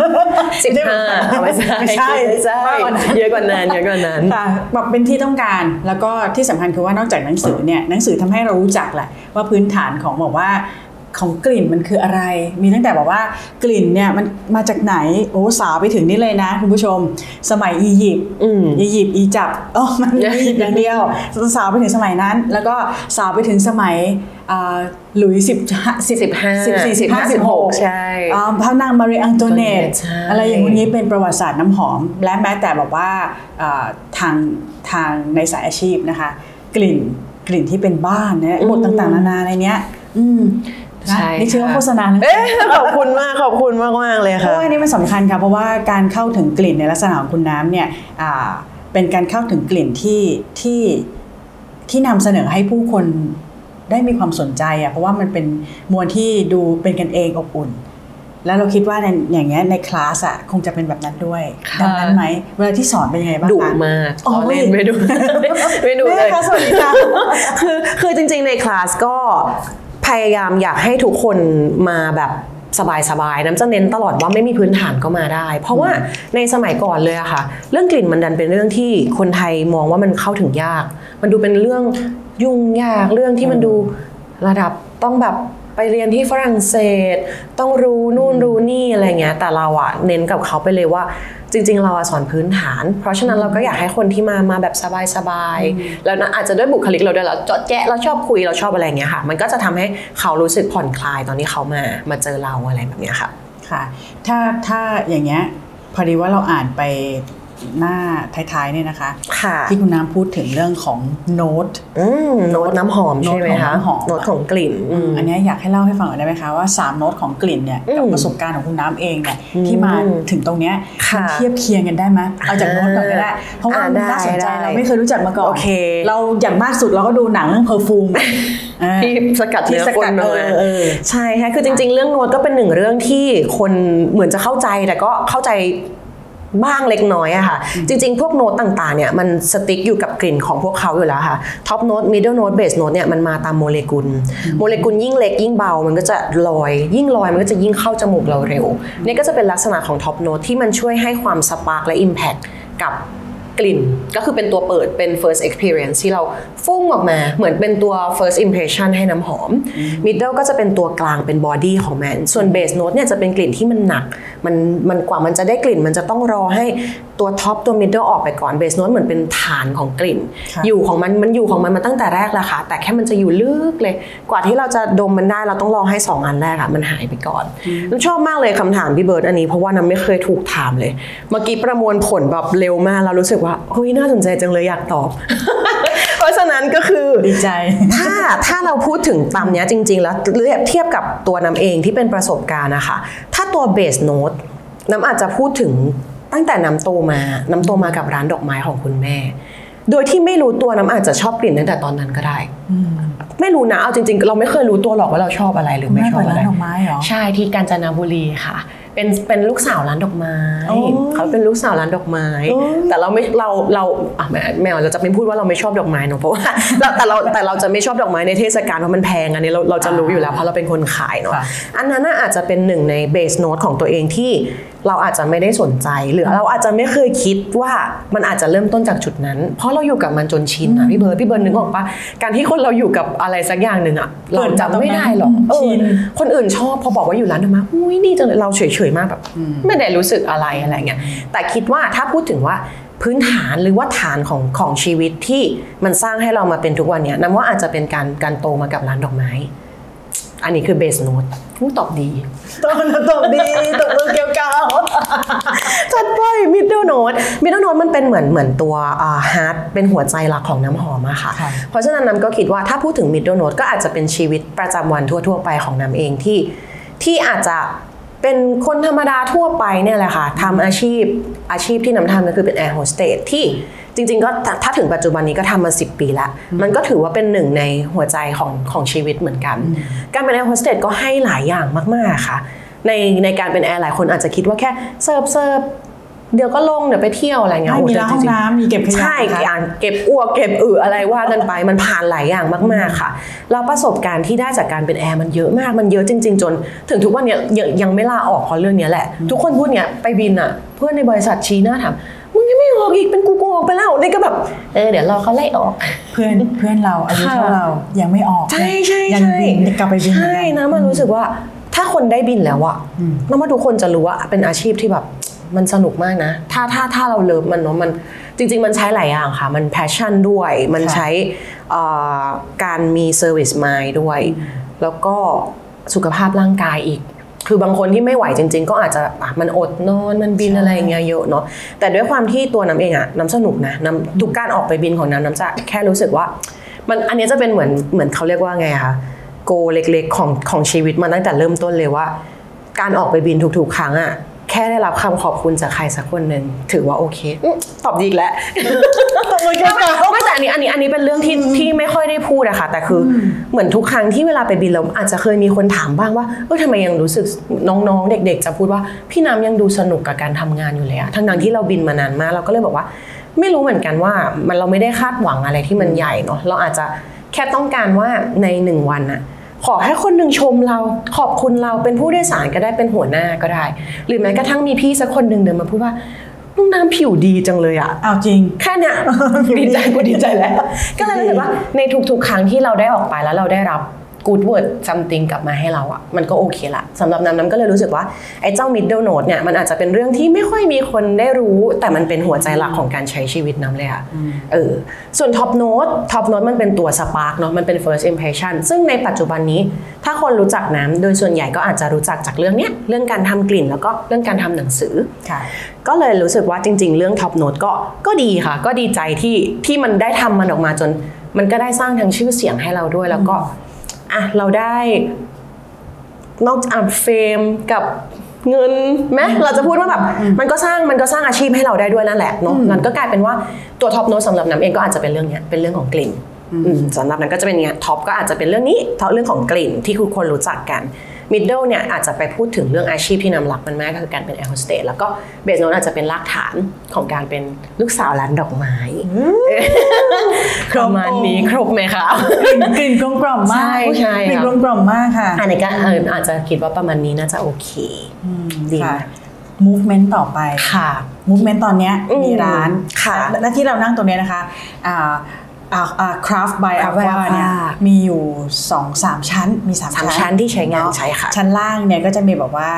15ไม่ใช่เยอะกว่านั้นแบบเป็นที่ต้องการแล้วก็ที่สำคัญคือว่านอกจากหนังสือเนี่ยหนังสือทำให้เรารู้จักแหละว่าพื้นฐานของบอกว่าของกลิ่นมันคืออะไรมีตั้งแต่บอกว่ากลิ่นเนี่ยมันมาจากไหนโอ้สาวไปถึงนี่เลยนะคุณผู้ชมสมัยอียิปต์อีจับมันอียิปต์อย่างเดียวสาวไปถึงสมัยนั้นแล้วก็สาวไปถึงสมัยหลุยส์15 16ใช่พระนางมารีอังโตเนตอะไรอย่างนี้เป็นประวัติศาสตร์น้ำหอมและแม้แต่แบบว่าทางในสายอาชีพนะคะกลิ่นที่เป็นบ้านเนี่ยบทต่างๆนานาในเนี้ยนี่ชื่อว่าโฆษณาขอบคุณมากเลยค่ะเพราะว่านี่มันสำคัญค่ะเพราะว่าการเข้าถึงกลิ่นในลักษณะของคุณน้ำเนี่ยเป็นการเข้าถึงกลิ่นที่นำเสนอให้ผู้คนได้มีความสนใจเพราะว่ามันเป็นมวลที่ดูเป็นกันเองอบอุ่นแล้วเราคิดว่าอย่างเงี้ยในคลาสคงจะเป็นแบบนั้นด้วยดังนั้นไหมเวลาที่สอนเป็นยังไงบ้างคะดุมากเล่นไม่ดุเลยสวัสดีค่ะคือจริงๆในคลาสก็พยายามอยากให้ทุกคนมาแบบสบายๆน้ำจะเน้นตลอดว่าไม่มีพื้นฐานก็มาได้เพราะว่าในสมัยก่อนเลยอะค่ะเรื่องกลิ่นมันดันเป็นเรื่องที่คนไทยมองว่ามันเข้าถึงยากมันดูเป็นเรื่องยุ่งยากเรื่องที่มันดูระดับต้องแบบไปเรียนที่ฝรั่งเศสต้องรู้นู่นรู้นี่อะไรเงี้ยแต่เราอะเน้นกับเขาไปเลยว่าจริงๆเราสอนพื้นฐานเพราะฉะนั้นเราก็อยากให้คนที่มาแบบสบายๆแล้วนะอาจจะด้วยบุคลิกเราด้วยเราเจาะแจ๊ะเราชอบคุยเราชอบอะไรเงี้ยค่ะมันก็จะทำให้เขารู้สึกผ่อนคลายตอนที่เขามาเจอเราอะไรแบบเนี้ยค่ะค่ะถ้าอย่างเงี้ยพอดีว่าเราอ่านไปหน้าท้ายๆเนี่ยนะคะที่คุณน้ำพูดถึงเรื่องของโน้ตน้ำหอมใช่ไหมคะโน้ตของกลิ่นอันนี้อยากให้เล่าให้ฟังหน่อยได้ไหมคะว่า3 โน้ตของกลิ่นเนี่ยกับประสบการณ์ของคุณน้ำเองเนี่ยที่มาถึงตรงเนี้ยเทียบเคียงกันได้ไหมเอาจากโน้ตก่อนก็ได้เพราะว่าน่าสนใจเราไม่เคยรู้จักมาก่อนเราอย่างมากสุดเราก็ดูหนังเรื่องเพอร์ฟูมที่สกัดเนื้อคนมาใช่ค่ะคือจริงๆเรื่องโน้ตก็เป็น1 เรื่องที่คนเหมือนจะเข้าใจแต่ก็เข้าใจบ้างเล็กน้อยอะค่ะจริงๆพวกโน้ตต่างๆเนี่ยมันสติ๊กอยู่กับกลิ่นของพวกเขาอยู่แล้วค่ะท็อปโน้ตมิดเดิลโน้ตเบสโน้ตเนี่ยมันมาตามโมเลกุลยิ่งเล็กยิ่งเบามันก็จะลอยยิ่งลอยมันก็จะยิ่งเข้าจมูกเราเร็วนี่ก็จะเป็นลักษณะของท็อปโน้ตที่มันช่วยให้ความสปาร์คและอิมแพคกับกลิ่นก็คือเป็นตัวเปิดเป็น first experience ที่เราฟุ้งออกมาเหมือนเป็นตัว first impression ให้น้ำหอม middle ก็จะเป็นตัวกลางเป็น body ของมันส่วน base note เนี่ยจะเป็นกลิ่นที่มันหนักมันกว่ามันจะได้กลิ่นมันจะต้องรอให้ตัว top ตัว middle ออกไปก่อน base note เหมือนเป็นฐานของกลิ่นอยู่ของมันอยู่ของมันมาตั้งแต่แรกแล้วค่ะแต่แค่มันจะอยู่ลึกเลยกว่าที่เราจะดมมันได้เราต้องรอให้2 อันแรกมันหายไปก่อนน้ำชอบมากเลยคำถามพี่เบิร์ดอันนี้เพราะว่าน้ำไม่เคยถูกถามเลยเมื่อกี้ประมวลผลแบบเร็วมากเรารู้สึกว่าเฮ้ยน่าสนใจจังเลยอยากตอบเพราะฉะนั้นก็คือดีใจถ้าเราพูดถึงตามเนี้ยจริงๆแล้วเทียบกับตัวน้ำเองที่เป็นประสบการณ์นะคะถ้าตัวเบสโน้ตน้ำอาจจะพูดถึงตั้งแต่น้ำโตมากับร้านดอกไม้ของคุณแม่โดยที่ไม่รู้ตัวน้ำอาจจะชอบกลิ่นตั้งแต่ตอนนั้นก็ได้ไม่รู้นะเอาจริงๆเราไม่เคยรู้ตัวหรอกว่าเราชอบอะไรหรือไม่ชอบอะไรใช่ที่กาญจนบุรีค่ะเป็นลูกสาวร้านดอกไม้เขาเป็นลูกสาวร้านดอกไม้แต่เราไม่เราแมวเราจะไม่พูดว่าเราไม่ชอบดอกไม้เนาะเพราะว่าแต่เราจะไม่ชอบดอกไม้ในเทศกาลเพราะมันแพงอันนี้เราจะรู้อยู่แล้วเพราะเราเป็นคนขายเนาะอันนั้นอาจจะเป็นหนึ่งในเบสโน้ตของตัวเองที่เราอาจจะไม่ได้สนใจหรือเราอาจจะไม่เคยคิดว่ามันอาจจะเริ่มต้นจากจุดนั้นเพราะเราอยู่กับมันจนชินอะพี่เบิร์ดนึกออกปะการที่คนเราอยู่กับอะไรสักอย่างหนึ่งอะเราจำไม่ได้หรอกคนอื่นชอบพอบอกว่าอยู่ร้านดอกไม้อุ้ยดีจังเลยเราเฉยๆมากแบบไม่ได้รู้สึกอะไรเงี้ยแต่คิดว่าถ้าพูดถึงว่าพื้นฐานหรือว่าฐานของชีวิตที่มันสร้างให้เรามาเป็นทุกวันเนี้ยนับว่าอาจจะเป็นการโตมากับร้านดอกไม้อันนี้คือเบสโน้ตตอบดีตบมือเกี่ยวกับจัดไปมิดเดิลโน้ตมันเป็นเหมือนตัวฮาร์ทเป็นหัวใจหลักของน้ำหอมอะค่ะเพราะฉะนั้นน้ำก็คิดว่าถ้าพูดถึงมิดเดิลโน้ตก็อาจจะเป็นชีวิตประจำวันทั่วๆไปของน้ำเองที่อาจจะเป็นคนธรรมดาทั่วไปเนี่ยแหละค่ะทำอาชีพที่น้ำทำก็คือเป็นแอร์โฮสเตสที่จริงๆก็ถ้าถึงปัจจุบันนี้ก็ทำมา10 ปีแล้วมันก็ถือว่าเป็นหนึ่งในหัวใจของชีวิตเหมือนกันการเป็นแอร์โฮสเตสก็ให้หลายอย่างมากๆค่ะในการเป็นแอร์หลายคนอาจจะคิดว่าแค่เสิร์ฟเดี๋ยวก็ลงเดี๋ยวไปเที่ยวอะไรเงี้ยมีห้องน้ำมีเก็บขยะใช่เก็บอ้วกเก็บอะไรว่ากันไปมันผ่านหลายอย่างมากๆค่ะแล้วประสบการณ์ที่ได้จากการเป็นแอร์มันเยอะมากมันเยอะจริงๆจนถึงทุกวันนี้ยังไม่ลาออกเพราะเรื่องนี้แหละทุกคนพูดเนี้ยไปบินอ่ะเพื่อนในบริษัทชี้หน้าถามมึงยังไม่ออกอีกเป็นกูออกไปแล้วนี่ก็แบบเดี๋ยวรอเขาไล่ออกเพื่อนเราอายุเท่าเรายังไม่ออกใช่ยังบินกลับไปบินใช่นะมันรู้สึกว่าถ้าคนได้บินแล้วอะแล้วมาทุกคนจะรู้ว่าเป็นอาชีพที่แบบมันสนุกมากนะถ้าเราเลิฟมันเนาะมันจริงๆมันใช้หลายอย่างค่ะมันแพชชั่นด้วยมันใช้การมีเซอร์วิสมายด์ด้วยแล้วก็สุขภาพร่างกายอีกคือบางคนที่ไม่ไหวจริงๆก็อาจจะมันอดนอนมันบินอะไรเงี้ยเยอะเนาะแต่ด้วยความที่ตัวน้ำเองอะน้ำสนุกนะน้ำทุกการออกไปบินของน้ำจะแค่รู้สึกว่ามันอันนี้จะเป็นเหมือนเขาเรียกว่าไงคะโกเล็กๆของชีวิตมาตั้งแต่เริ่มต้นเลยว่าการออกไปบินทุกๆครั้งอะแค่ได้รับคำขอบคุณจากใครสักคนหนึ่งถือว่าโอเคตอบดีอีกแล้วไม่แต่อันนี้เป็นเรื่องที่ไม่ค่อยได้พูดอะค่ะแต่คือเหมือนทุกครั้งที่เวลาไปบินเราอาจจะเคยมีคนถามบ้างว่าทำไมยังรู้สึกน้องๆเด็กๆจะพูดว่าพี่น้ำยังดูสนุกกับการทำงานอยู่เลยอะทั้งที่เราบินมานานมากเราก็เลยบอกว่าไม่รู้เหมือนกันว่าเราไม่ได้คาดหวังอะไรที่มันใหญ่เนาะเราอาจจะแค่ต้องการว่าใน1 วันอะขอให้คนหนึ่งชมเราขอบคุณเราเป็นผู้โดยสารก็ได้เป็นหัวหน้าก็ได้หรือแม้กระทั่งมีพี่สักคนหนึ่งเดินมาพูดว่าลูกน้ำผิวดีจังเลยอะเอาจริงแค่เนี้ยดีใจแล้วก็เลยรู้สึกว่าในทุกๆครั้งที่เราได้ออกไปแล้วเราได้รับ good word something กลับมาให้เราอะมันก็โอเคละสำหรับน้ำก็เลยรู้สึกว่าไอ้เจ้า middle note เนี่ยมันอาจจะเป็นเรื่องที่ไม่ค่อยมีคนได้รู้แต่มันเป็นหัวใจหลักของการใช้ชีวิตน้ำเลยอะส่วน top note มันเป็นตัว spark เนาะมันเป็น first impression ซึ่งในปัจจุบันนี้ถ้าคนรู้จักน้ำโดยส่วนใหญ่ก็อาจจะรู้จักจากเรื่องการทำกลิ่นแล้วก็เรื่องการทำหนังสือก็เลยรู้สึกว่าจริงๆเรื่อง top note ก็ดีค่ะก็ดีใจที่มันได้ทำมันออกมาจนมันก็ได้สร้างทั้งชื่อเสียงให้เราด้วยแล้วก็เราได้นอกจากเฟมกับเงินไหมเราจะพูดว่าแบบมันก็สร้างอาชีพให้เราได้ด้วยนั่นแหละเนาะนั่นก็กลายเป็นว่าตัวท็อปโน้ตสำหรับน้ำเองก็อาจจะเป็นเรื่องนี้เป็นเรื่องของกลิ่นสำหรับนั้นก็จะเป็นเนี้ยท็อปก็อาจจะเป็นเรื่องนี้เรื่องของกลิ่นที่ทุกคนรู้จักกันมิดเดิลเนี่ยอาจจะไปพูดถึงเรื่องอาชีพที่น้ำรักมันมากก็คือการเป็นแอร์โฮสเตสแล้วก็เบสโน้ตอาจจะเป็นรากฐานของการเป็นลูกสาวร้านดอกไม้ประมาณนี้ครบไหมคะกลิ่นกลมกล่อมมากใช่กลิ่นกลมกล่อมมากค่ะอันนี้ก็อาจจะคิดว่าประมาณนี้น่าจะโอเคดีค่ะ movement ต่อไปค่ะ movement ตอนนี้มีร้านและที่เรานั่งตรงนี้นะคะCraft by Aqua เนี่ยมีอยู่ 2-3 ชั้นมี3 ชั้นที่ใช้งานใช่ค่ะชั้นล่างเนี่ยก็จะมีแบบว่า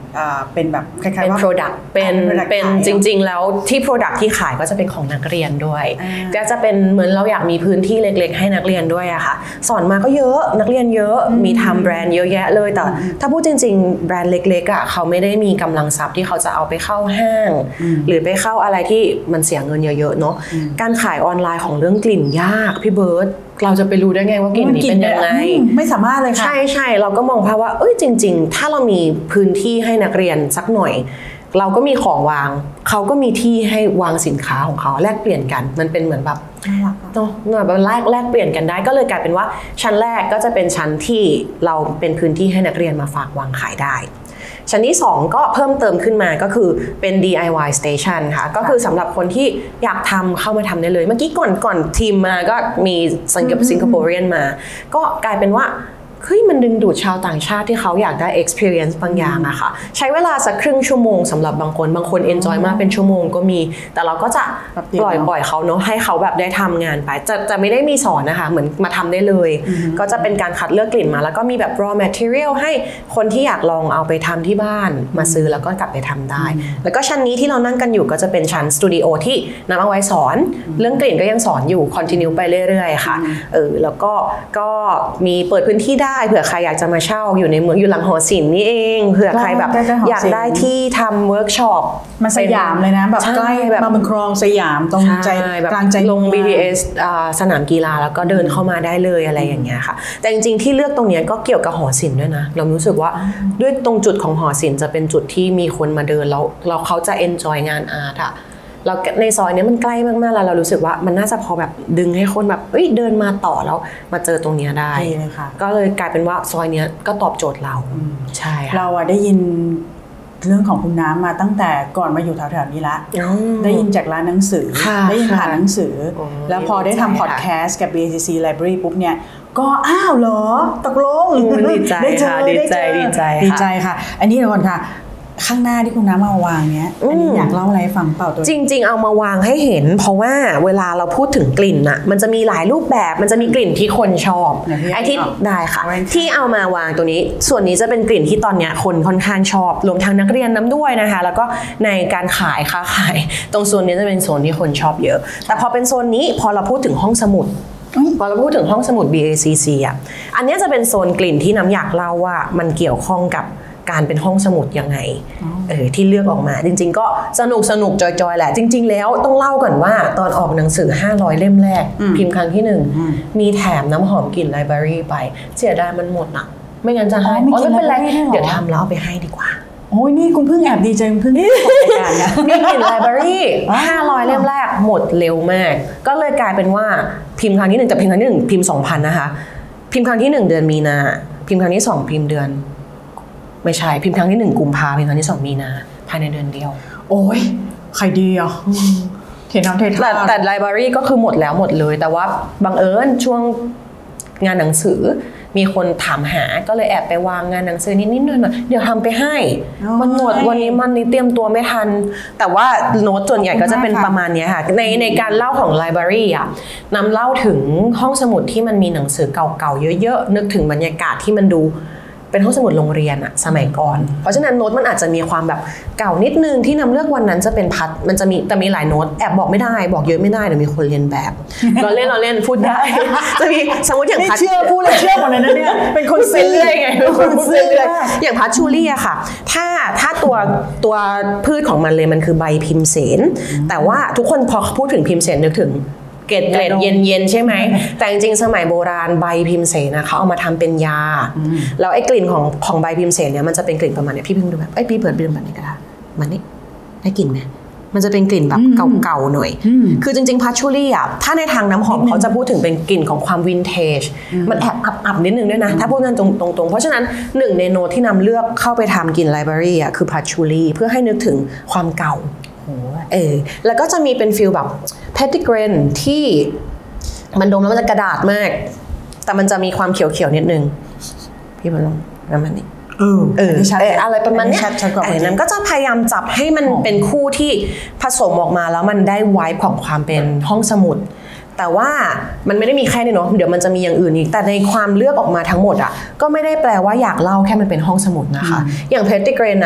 เป็นแบบคล้ายๆเป็นว่า product เป็นจริงๆแล้วที่ product ที่ขายก็จะเป็นของนักเรียนด้วยก็จะเป็นเหมือนเราอยากมีพื้นที่เล็กๆให้นักเรียนด้วยอะค่ะสอนมาก็เยอะนักเรียนเยอะมีทำแบรนด์เยอะแยะเลยแต่ถ้าพูดจริงๆแบรนด์เล็กๆอะเขาไม่ได้มีกำลังทรัพย์ที่เขาจะเอาไปเข้าห้างหรือไปเข้าอะไรที่มันเสียเงินเยอะๆเนาะการขายออนไลน์ของเรื่องกลิ่นยากพี่เบิร์ตเราจะไปรู้ได้ไงว่ากลิ่นนี้เป็นยังไงไม่สามารถเลยค่ะใช่เราก็มองภาพว่าจริงๆถ้าเรามีพื้นที่ให้นักเรียนสักหน่อยเราก็มีของวางเขาก็มีที่ให้วางสินค้าของเขาแลกเปลี่ยนกันมันเป็นเหมือนแบบเนาะแบบแลกเปลี่ยนกันได้ก็เลยกลายเป็นว่าชั้นแรกก็จะเป็นชั้นที่เราเป็นพื้นที่ให้นักเรียนมาฝากวางขายได้ชั้นที่2ก็เพิ่มเติมขึ้นมาก็คือเป็น DIY station ค่ะก็คือสำหรับคนที่อยากทำเข้ามาทำได้เลยเมื่อกี้ก่อนทีมมาก็มีสิงคโปร์เรียนมาก็กลายเป็นว่าเฮ้ยมันดึงดูดชาวต่างชาติที่เขาอยากได้ experience บางอย่างอะค่ะใช้เวลาสักครึ่งชั่วโมงสำหรับบางคน enjoy มากเป็นชั่วโมงก็มีแต่เราก็จะปล่อยเขาเนาะให้เขาแบบได้ทำงานไปจะไม่ได้มีสอนนะคะเหมือนมาทำได้เลยก็จะเป็นการคัดเลือกกลิ่นมาแล้วก็มีแบบ raw material ให้คนที่อยากลองเอาไปทำที่บ้านมาซื้อแล้วก็กลับไปทำได้แล้วก็ชั้นนี้ที่เรานั่งกันอยู่ก็จะเป็นชั้นสตูดิโอที่นำเอาไว้สอนเรื่องกลิ่นก็ยังสอนอยู่ continue ไปเรื่อยๆค่ะแล้วก็มีเปิดพื้นที่ได้เผื่อใครอยากจะมาเช่าอยู่ในเมืองอยู่หลังหอศิลป์นี่เองเผื่อใครแบบอยากได้ที่ทำเวิร์กช็อปมาสยามเลยนะแบบใกล้แบบมาบุญครองสยามตรงใจกลางใจลง BTS สนามกีฬาแล้วก็เดินเข้ามาได้เลยอะไรอย่างเงี้ยค่ะแต่จริงๆที่เลือกตรงนี้ก็เกี่ยวกับหอศิลป์ด้วยนะเรารู้สึกว่าด้วยตรงจุดของหอศิลป์จะเป็นจุดที่มีคนมาเดินแล้วเขาจะ enjoy งานอาร์ตอะเราในซอยนี้มันใกล้มากๆแล้วเรารู้สึกว่ามันน่าจะพอแบบดึงให้คนแบบเดินมาต่อแล้วมาเจอตรงนี้ได้ก็เลยกลายเป็นว่าซอยนี้ก็ตอบโจทย์เราใช่เราอะได้ยินเรื่องของคุณน้ำมาตั้งแต่ก่อนมาอยู่แถวๆนี้ละได้ยินจากร้านหนังสือได้ยินผ่านหนังสือแล้วพอได้ทำพอดแคสต์กับ BACC Library ปุ๊บเนี่ยก็อ้าวเหรอตกลงดีใจค่ะดีใจค่ะอันนี้เดี๋ยวก่อนค่ะข้างหน้าที่คุณน้ำมาวางเนี้ยอันนี้อยากเล่าอะไรฟังเปล่าตัวจริงๆเอามาวางให้เห็นเพราะว่าเวลาเราพูดถึงกลิ่นอะมันจะมีหลายรูปแบบมันจะมีกลิ่นที่คนชอบไอ้ที่ได้ค่ะที่เอามาวางตัวนี้ส่วนนี้จะเป็นกลิ่นที่ตอนนี้คนค่อนข้างชอบรวมทั้งนักเรียนน้ำด้วยนะคะแล้วก็ในการค้าขายตรงโซนนี้จะเป็นโซนที่คนชอบเยอะแต่พอเป็นโซนนี้พอเราพูดถึงห้องสมุดพอเราพูดถึงห้องสมุด BACC อ่ะอันนี้จะเป็นโซนกลิ่นที่น้ำอยากเล่าว่ามันเกี่ยวข้องกับการเป็นห้องสมุดยังไงที่เลือกออกมาจริงๆก็สนุกจอยๆแหละจริงๆแล้วต้องเล่าก่อนว่าตอนออกหนังสือ500เล่มแรกพิมพ์ครั้งที่1มีแถมน้ำหอมกลิ่นไลบรารีไปเสียดายมันหมดอ่ะไม่งั้นจะให้ไม่เป็นไรเดี๋ยวทำแล้วเอาไปให้ดีกว่าโอ้ยนี่คุณเพิ่งแอบดีใจคุณเพิ่งได้ผลรายการนะมีกลิ่นไลบรารี500เล่มแรกหมดเร็วมากก็เลยกลายเป็นว่าพิมพ์ครั้งที่1แต่พิมพ์ครั้งที่1พิมพ์ 2,000 นะคะพิมพ์ครั้งที่1เดือนมีนาพิมพ์ครั้งที่2พิมพ์เดือนไม่ใช่พิมพ์ครั้งที่1กุมภาพันธ์พิมพ์ครั้งที่2มีนาภายในเดือนเดียวโอ้ยใครดีอ่ะเทน้ำเทท่าแต่ไลบรารีก็คือหมดแล้วหมดเลยแต่ว่าบังเอิญช่วงงานหนังสือมีคนถามหาก็เลยแอบไปวางงานหนังสือนิดๆหน่อยๆเดี๋ยวทำไปให้มันหมดวันนี้มันเตรียมตัวไม่ทันแต่ว่าโน้ตส่วนใหญ่ก็จะเป็นประมาณนี้ค่ะในการเล่าของไลบรารีอ่ะนำเล่าถึงห้องสมุดที่มันมีหนังสือเก่าๆเยอะๆนึกถึงบรรยากาศที่มันดูเป็นห้องสมุดโรงเรียนอะสมัยก่อนเพราะฉะนั้นโน้ตมันอาจจะมีความแบบเก่านิดนึงที่นำเลือกวันนั้นจะเป็นพัดมันจะมีแต่มีหลายโน้ตแอบบอกไม่ได้บอกเยอะไม่ได้เดี๋ยวมีคนเรียนแบบเราเล่นพูดได้จะมีสมมติอย่างพัดเชื่อพูดเลยเชื่อหมดเลยนะเนี่ยเป็นคนซื้อเลยไงเป็นคนซื้อเลยอย่างพัดชูรี่อะค่ะถ้าตัวพืชของมันเลยมันคือใบพิมเสนแต่ว่าทุกคนพอพูดถึงพิมเสนนึกถึงเกล็ดเย็นๆใช่ไหมแต่จริงๆสมัยโบราณใบพิมเสนนะเขาเอามาทำเป็นยาแล้วไอ้กลิ่นของใบพิมเสนเนี่ยมันจะเป็นกลิ่นประมาณนี้พี่เพิ่งดูแบบพี่เปิดแบบนี้ก็ได้มันนี่ได้กลิ่นไหมมันจะเป็นกลิ่นแบบเก่าๆหน่อยคือจริงๆพัชชูรี่อ่ะถ้าในทางน้ำหอมเขาจะพูดถึงเป็นกลิ่นของความวินเทจมันแอบอับนิดนึงด้วยนะถ้าพูดกันตรงๆเพราะฉะนั้นหนึ่งในโน้ตที่นำเลือกเข้าไปทำกลิ่นไลบรารีอ่ะคือพัชชูรี่เพื่อให้นึกถึงความเก่าแล้วก็จะมีเป็นฟิลแบบเพติเกรนที่มันดมแล้วมันจะกระดาษมากแต่มันจะมีความเขียวๆนิดนึงพี่มาลองประมาณนี้อะไรประมาณนี้นั้นก็จะพยายามจับให้มันเป็นคู่ที่ผสมออกมาแล้วมันได้ไวบ์ของความเป็นห้องสมุดแต่ว่ามันไม่ได้มีแค่นี้เนาะเดี๋ยวมันจะมีอย่างอื่นอีกแต่ในความเลือกออกมาทั้งหมดอ่ะก็ไม่ได้แปลว่าอยากเล่าแค่มันเป็นห้องสมุดนะคะอย่างเพติเกรนอ่ะ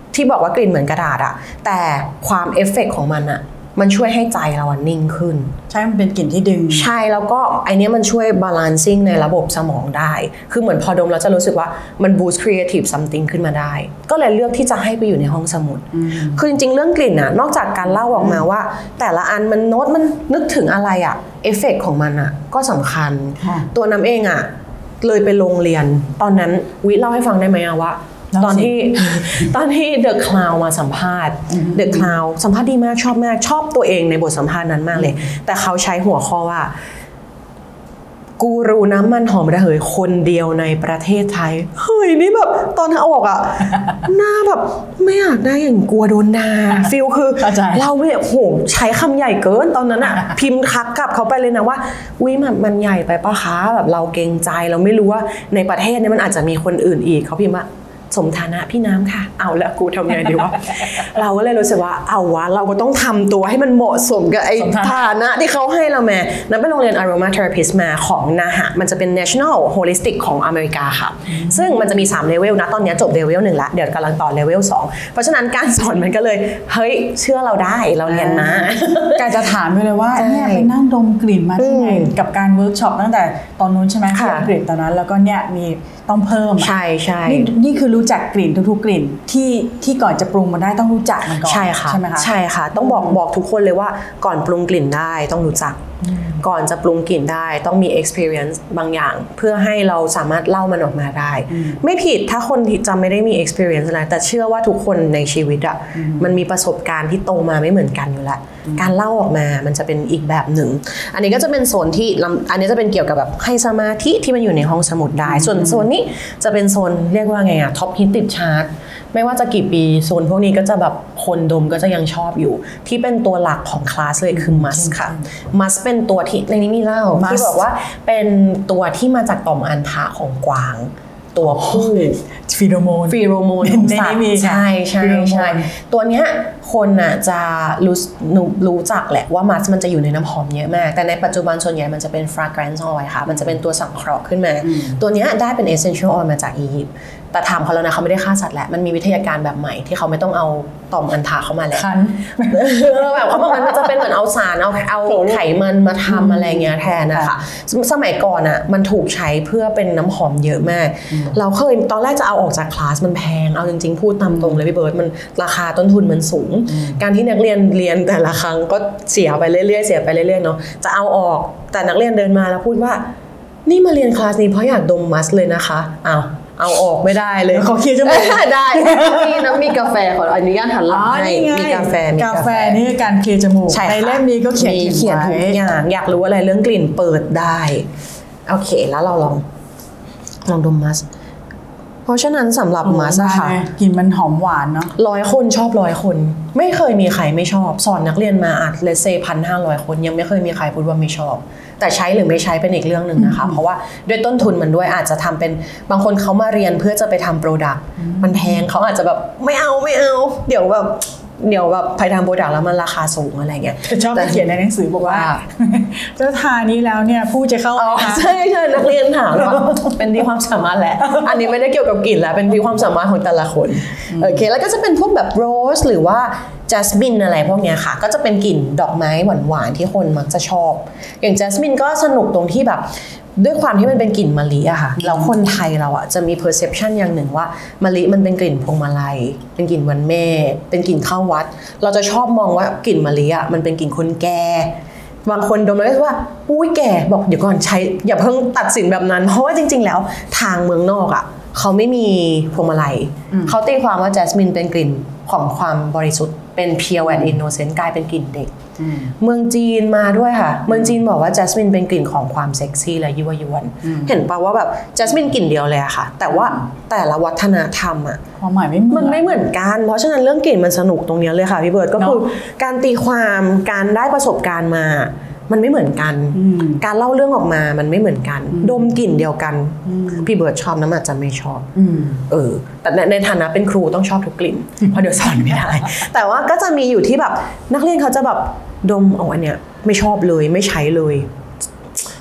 ที่บอกว่ากลิ่นเหมือนกระดาษอะแต่ความเอฟเฟกต์ของมันอะมันช่วยให้ใจเรานิ่งขึ้นใช่มันเป็นกลิ่นที่ดึงใช่แล้วก็ไอเนี้ยมันช่วยบาลานซิ่งในระบบสมองได้คือเหมือนพอดมแล้วจะรู้สึกว่ามันบูสต์ครีเอทีฟซัมติงขึ้นมาได้ก็เลยเลือกที่จะให้ไปอยู่ในห้องสมุดคือจริงๆเรื่องกลิ่นอะนอกจากการเล่าออกมาว่าแต่ละอันมันโน้ตมันนึกถึงอะไรอะเอฟเฟกต์ของมันอะก็สำคัญตัวน้ำเองอะเลยไปโรงเรียนตอนนั้นวิเล่าให้ฟังได้ไหมว่าตอนที่เดอะคลาวมาสัมภาษณ์เดอะคลาวสัมภาษณ์ดีมากชอบมากชอบตัวเองในบทสัมภาษณ์นั้นมากเลยแต่เขาใช้หัวข้อว่ากูรูน้ำมันหอมระเหยคนเดียวในประเทศไทยเฮ้ยนี่แบบตอนออกอ่ะหน้าแบบไม่อยากได้อย่างกลัวโดนด่าฟิลคือเราเนี่ยโหใช้คำใหญ่เกินตอนนั้นอ่ะพิมพ์ทักกลับเขาไปเลยนะว่าวิมันใหญ่ไปปะคะแบบเราเกรงใจเราไม่รู้ว่าในประเทศนี้มันอาจจะมีคนอื่นอีกเขาพิมพ์ว่าสมฐานะพี่น้ำค่ะเอาแล้วกูทำไงดีวะ เราก็เลยรู้สึกว่าเอาวะเราก็ต้องทำตัวให้มันเหมาะสมกับไอ้ฐานะที่เขาให้เราแม่นั้นเป็นโรงเรียน Aroma Therapist มาของนาหะมันจะเป็น National Holistic ของอเมริกาค่ะซึ่งมันจะมี3เลเวลนะตอนนี้จบเลเวล1ละเดี๋ยวกำลังต่อเลเวล2เพราะฉะนั้นการสอนมันก็เลยเฮ้ยเชื่อเราได้เราเรียนมาการจะถามเลยว่าเนี่ยไปนั่งดมกลิ่นมาที่ไหนกับการเวิร์กช็อปตั้งแต่ตอนนู้นใช่ไหมที่อังกฤษตอนนั้นแล้วก็เนี่ยมีต้องเพิ่มใช่ใช่นี่คือรู้จักกลิ่นทุกๆกลิ่นที่ก่อนจะปรุงมันได้ต้องรู้จักมันก่อนใช่ค่ะใช่ไหมคะใช่ค่ะต้องบอกทุกคนเลยว่าก่อนปรุงกลิ่นได้ต้องรู้จักก่อนจะปรุงกลิ่นได้ต้องมี experience บางอย่างเพื่อให้เราสามารถเล่ามันออกมาได้ไม่ผิดถ้าคนที่จะไม่ได้มี experience อะไรแต่เชื่อว่าทุกคนในชีวิตอ่ะมันมีประสบการณ์ที่โตมาไม่เหมือนกันอยู่แล้วการเล่าออกมามันจะเป็นอีกแบบหนึ่งอันนี้ก็จะเป็นโซนที่อันนี้จะเป็นเกี่ยวกับแบบให้สมาธิที่มันอยู่ในห้องสมุดได้ส่วนโซนนี้จะเป็นโซนเรียกว่าไงอะท็อปฮิตติดชาร์ตไม่ว่าจะกี่ปีโซนพวกนี้ก็จะแบบคนดมก็จะยังชอบอยู่ที่เป็นตัวหลักของคลาสเลยคือมัสค่ะมัสเป็นตัวที่ในนี้มีเล่าที่บอกว่าเป็นตัวที่มาจากต่อมอัณฑะของกวางตัวผู้ฟีโรโมนของสัตว์ใช่ตัวเนี้ยคนน่ะจะรู้จักแหละว่ามัสมันจะอยู่ในน้ำหอมเยอะมากแต่ในปัจจุบันส่วนใหญ่มันจะเป็น fragrance oil ค่ะมันจะเป็นตัวสังเคราะห์ขึ้นมาตัวเนี้ยได้เป็น essential oil มาจากอียิปต์แต่ถามเขาแล้วนะเขาไม่ได้ฆ่าสัตว์แหละมันมีวิทยาการแบบใหม่ที่เขาไม่ต้องเอาต่อมอัณฑะเข้ามาแล้วแบบเขาบอกมันจะเป็นเหมือนเอาสารเอาไขมันมาทำอะไรเงี้ยแทนนะคะสมัยก่อนอ่ะมันถูกใช้เพื่อเป็นน้ำหอมเยอะมากเราเคยตอนแรกจะเอาออกจากคลาสมันแพงเอาจริงๆพูดตามตรงเลยพี่เบิร์ดมันราคาต้นทุนมันสูงการที่นักเรียนแต่ละครั้งก็เสียไปเรื่อยๆเนาะจะเอาออกแต่นักเรียนเดินมาแล้วพูดว่านี่มาเรียนคลาสนี้เพราะอยากดมมัสเลยนะคะเอาออกไม่ได้เลยขอเคลียร์จมูกได้มีกาแฟขออนุญาตหันหลังให้มีกาแฟนี่คือการเคลียร์จมูกในเล่มนี้ก็เขียนทุกอย่างอยากรู้อะไรเรื่องกลิ่นเปิดได้โอเคแล้วเราลองดมมัสเพราะฉะนั้นสำหรับมัสอะค่ะกลิ่นมันหอมหวานเนาะ 100 คนชอบ100 คนไม่เคยมีใครไม่ชอบสอนนักเรียนมาเลเซ 1,500 คนยังไม่เคยมีใครพูดว่าไม่ชอบแต่ใช้หรือไม่ใช้เป็นอีกเรื่องหนึ่งนะคะเพราะว่าด้วยต้นทุนมันด้วยอาจจะทำเป็นบางคนเขามาเรียนเพื่อจะไปทำโปรดักต์มันแพงเขาอาจจะแบบไม่เอาเดี๋ยวแบบไปทำโปรดักต์แล้วมันราคาสูงอะไรเงี้ยชอบเขียนในหนังสือบอกว่าเจ้าทานี้แล้วเนี่ยผู้จะเข้าใช่นักเรียนถามว่าเป็นที่ความสามารถแหละอันนี้ไม่ได้เกี่ยวกับกลิ่นแล้วเป็นที่ความสามารถของแต่ละคนโอเคแล้วก็จะเป็นพวกแบบโรสหรือว่าจัสมินอะไรพวกนี้ค่ะก็จะเป็นกลิ่นดอกไม้หวานๆที่คนมักจะชอบอย่างจัสมินก็สนุกตรงที่แบบด้วยความที่มันเป็นกลิ่นมะลิอะค่ะแล้วคนไทยเราอะจะมี perception อย่างหนึ่งว่ามะลิมันเป็นกลิ่นพวงมาลัยเป็นกลิ่นวันแม่เป็นกลิ่นข้าววัดเราจะชอบมองว่ากลิ่นมะลิอะมันเป็นกลิ่นคนแก่บางคนดมแล้วก็ว่าอุ้ยแก่บอกเดี๋ยวก่อนใช้อย่าเพิ่งตัดสินแบบนั้นเพราะว่าจริงๆแล้วทางเมืองนอกอะเขาไม่มีพวงมาลัยเขาตีความว่าจัสมินเป็นกลิ่นของความบริสุทธิ์เป็น pure and innocent กลายเป็นกลิ่นเด็กเมืองจีนมาด้วยค่ะเมืองจีนบอกว่าจัสมินเป็นกลิ่นของความเซ็กซี่และยั่วยวนเห็นป่ะว่าแบบจัสมินกลิ่นเดียวเลยอะค่ะแต่ว่าแต่ละวัฒนธรรมอะความหมายมันไม่เหมือนกันเพราะฉะนั้นเรื่องกลิ่นมันสนุกตรงนี้เลยค่ะพี่เบิร์ดก็คือการตีความการได้ประสบการณ์มามันไม่เหมือนกันการเล่าเรื่องออกมามันไม่เหมือนกันดมกลิ่นเดียวกันพี่เบิร์ดชอบน้ำอาจจะไม่ชอบแต่ในฐานะเป็นครูต้องชอบทุกกลิ่นเพราะเดี๋ยวสอนไม่ได้แต่ว่าก็จะมีอยู่ที่แบบนักเรียนเขาจะแบบดมอันเนี้ยไม่ชอบเลยไม่ใช้เลย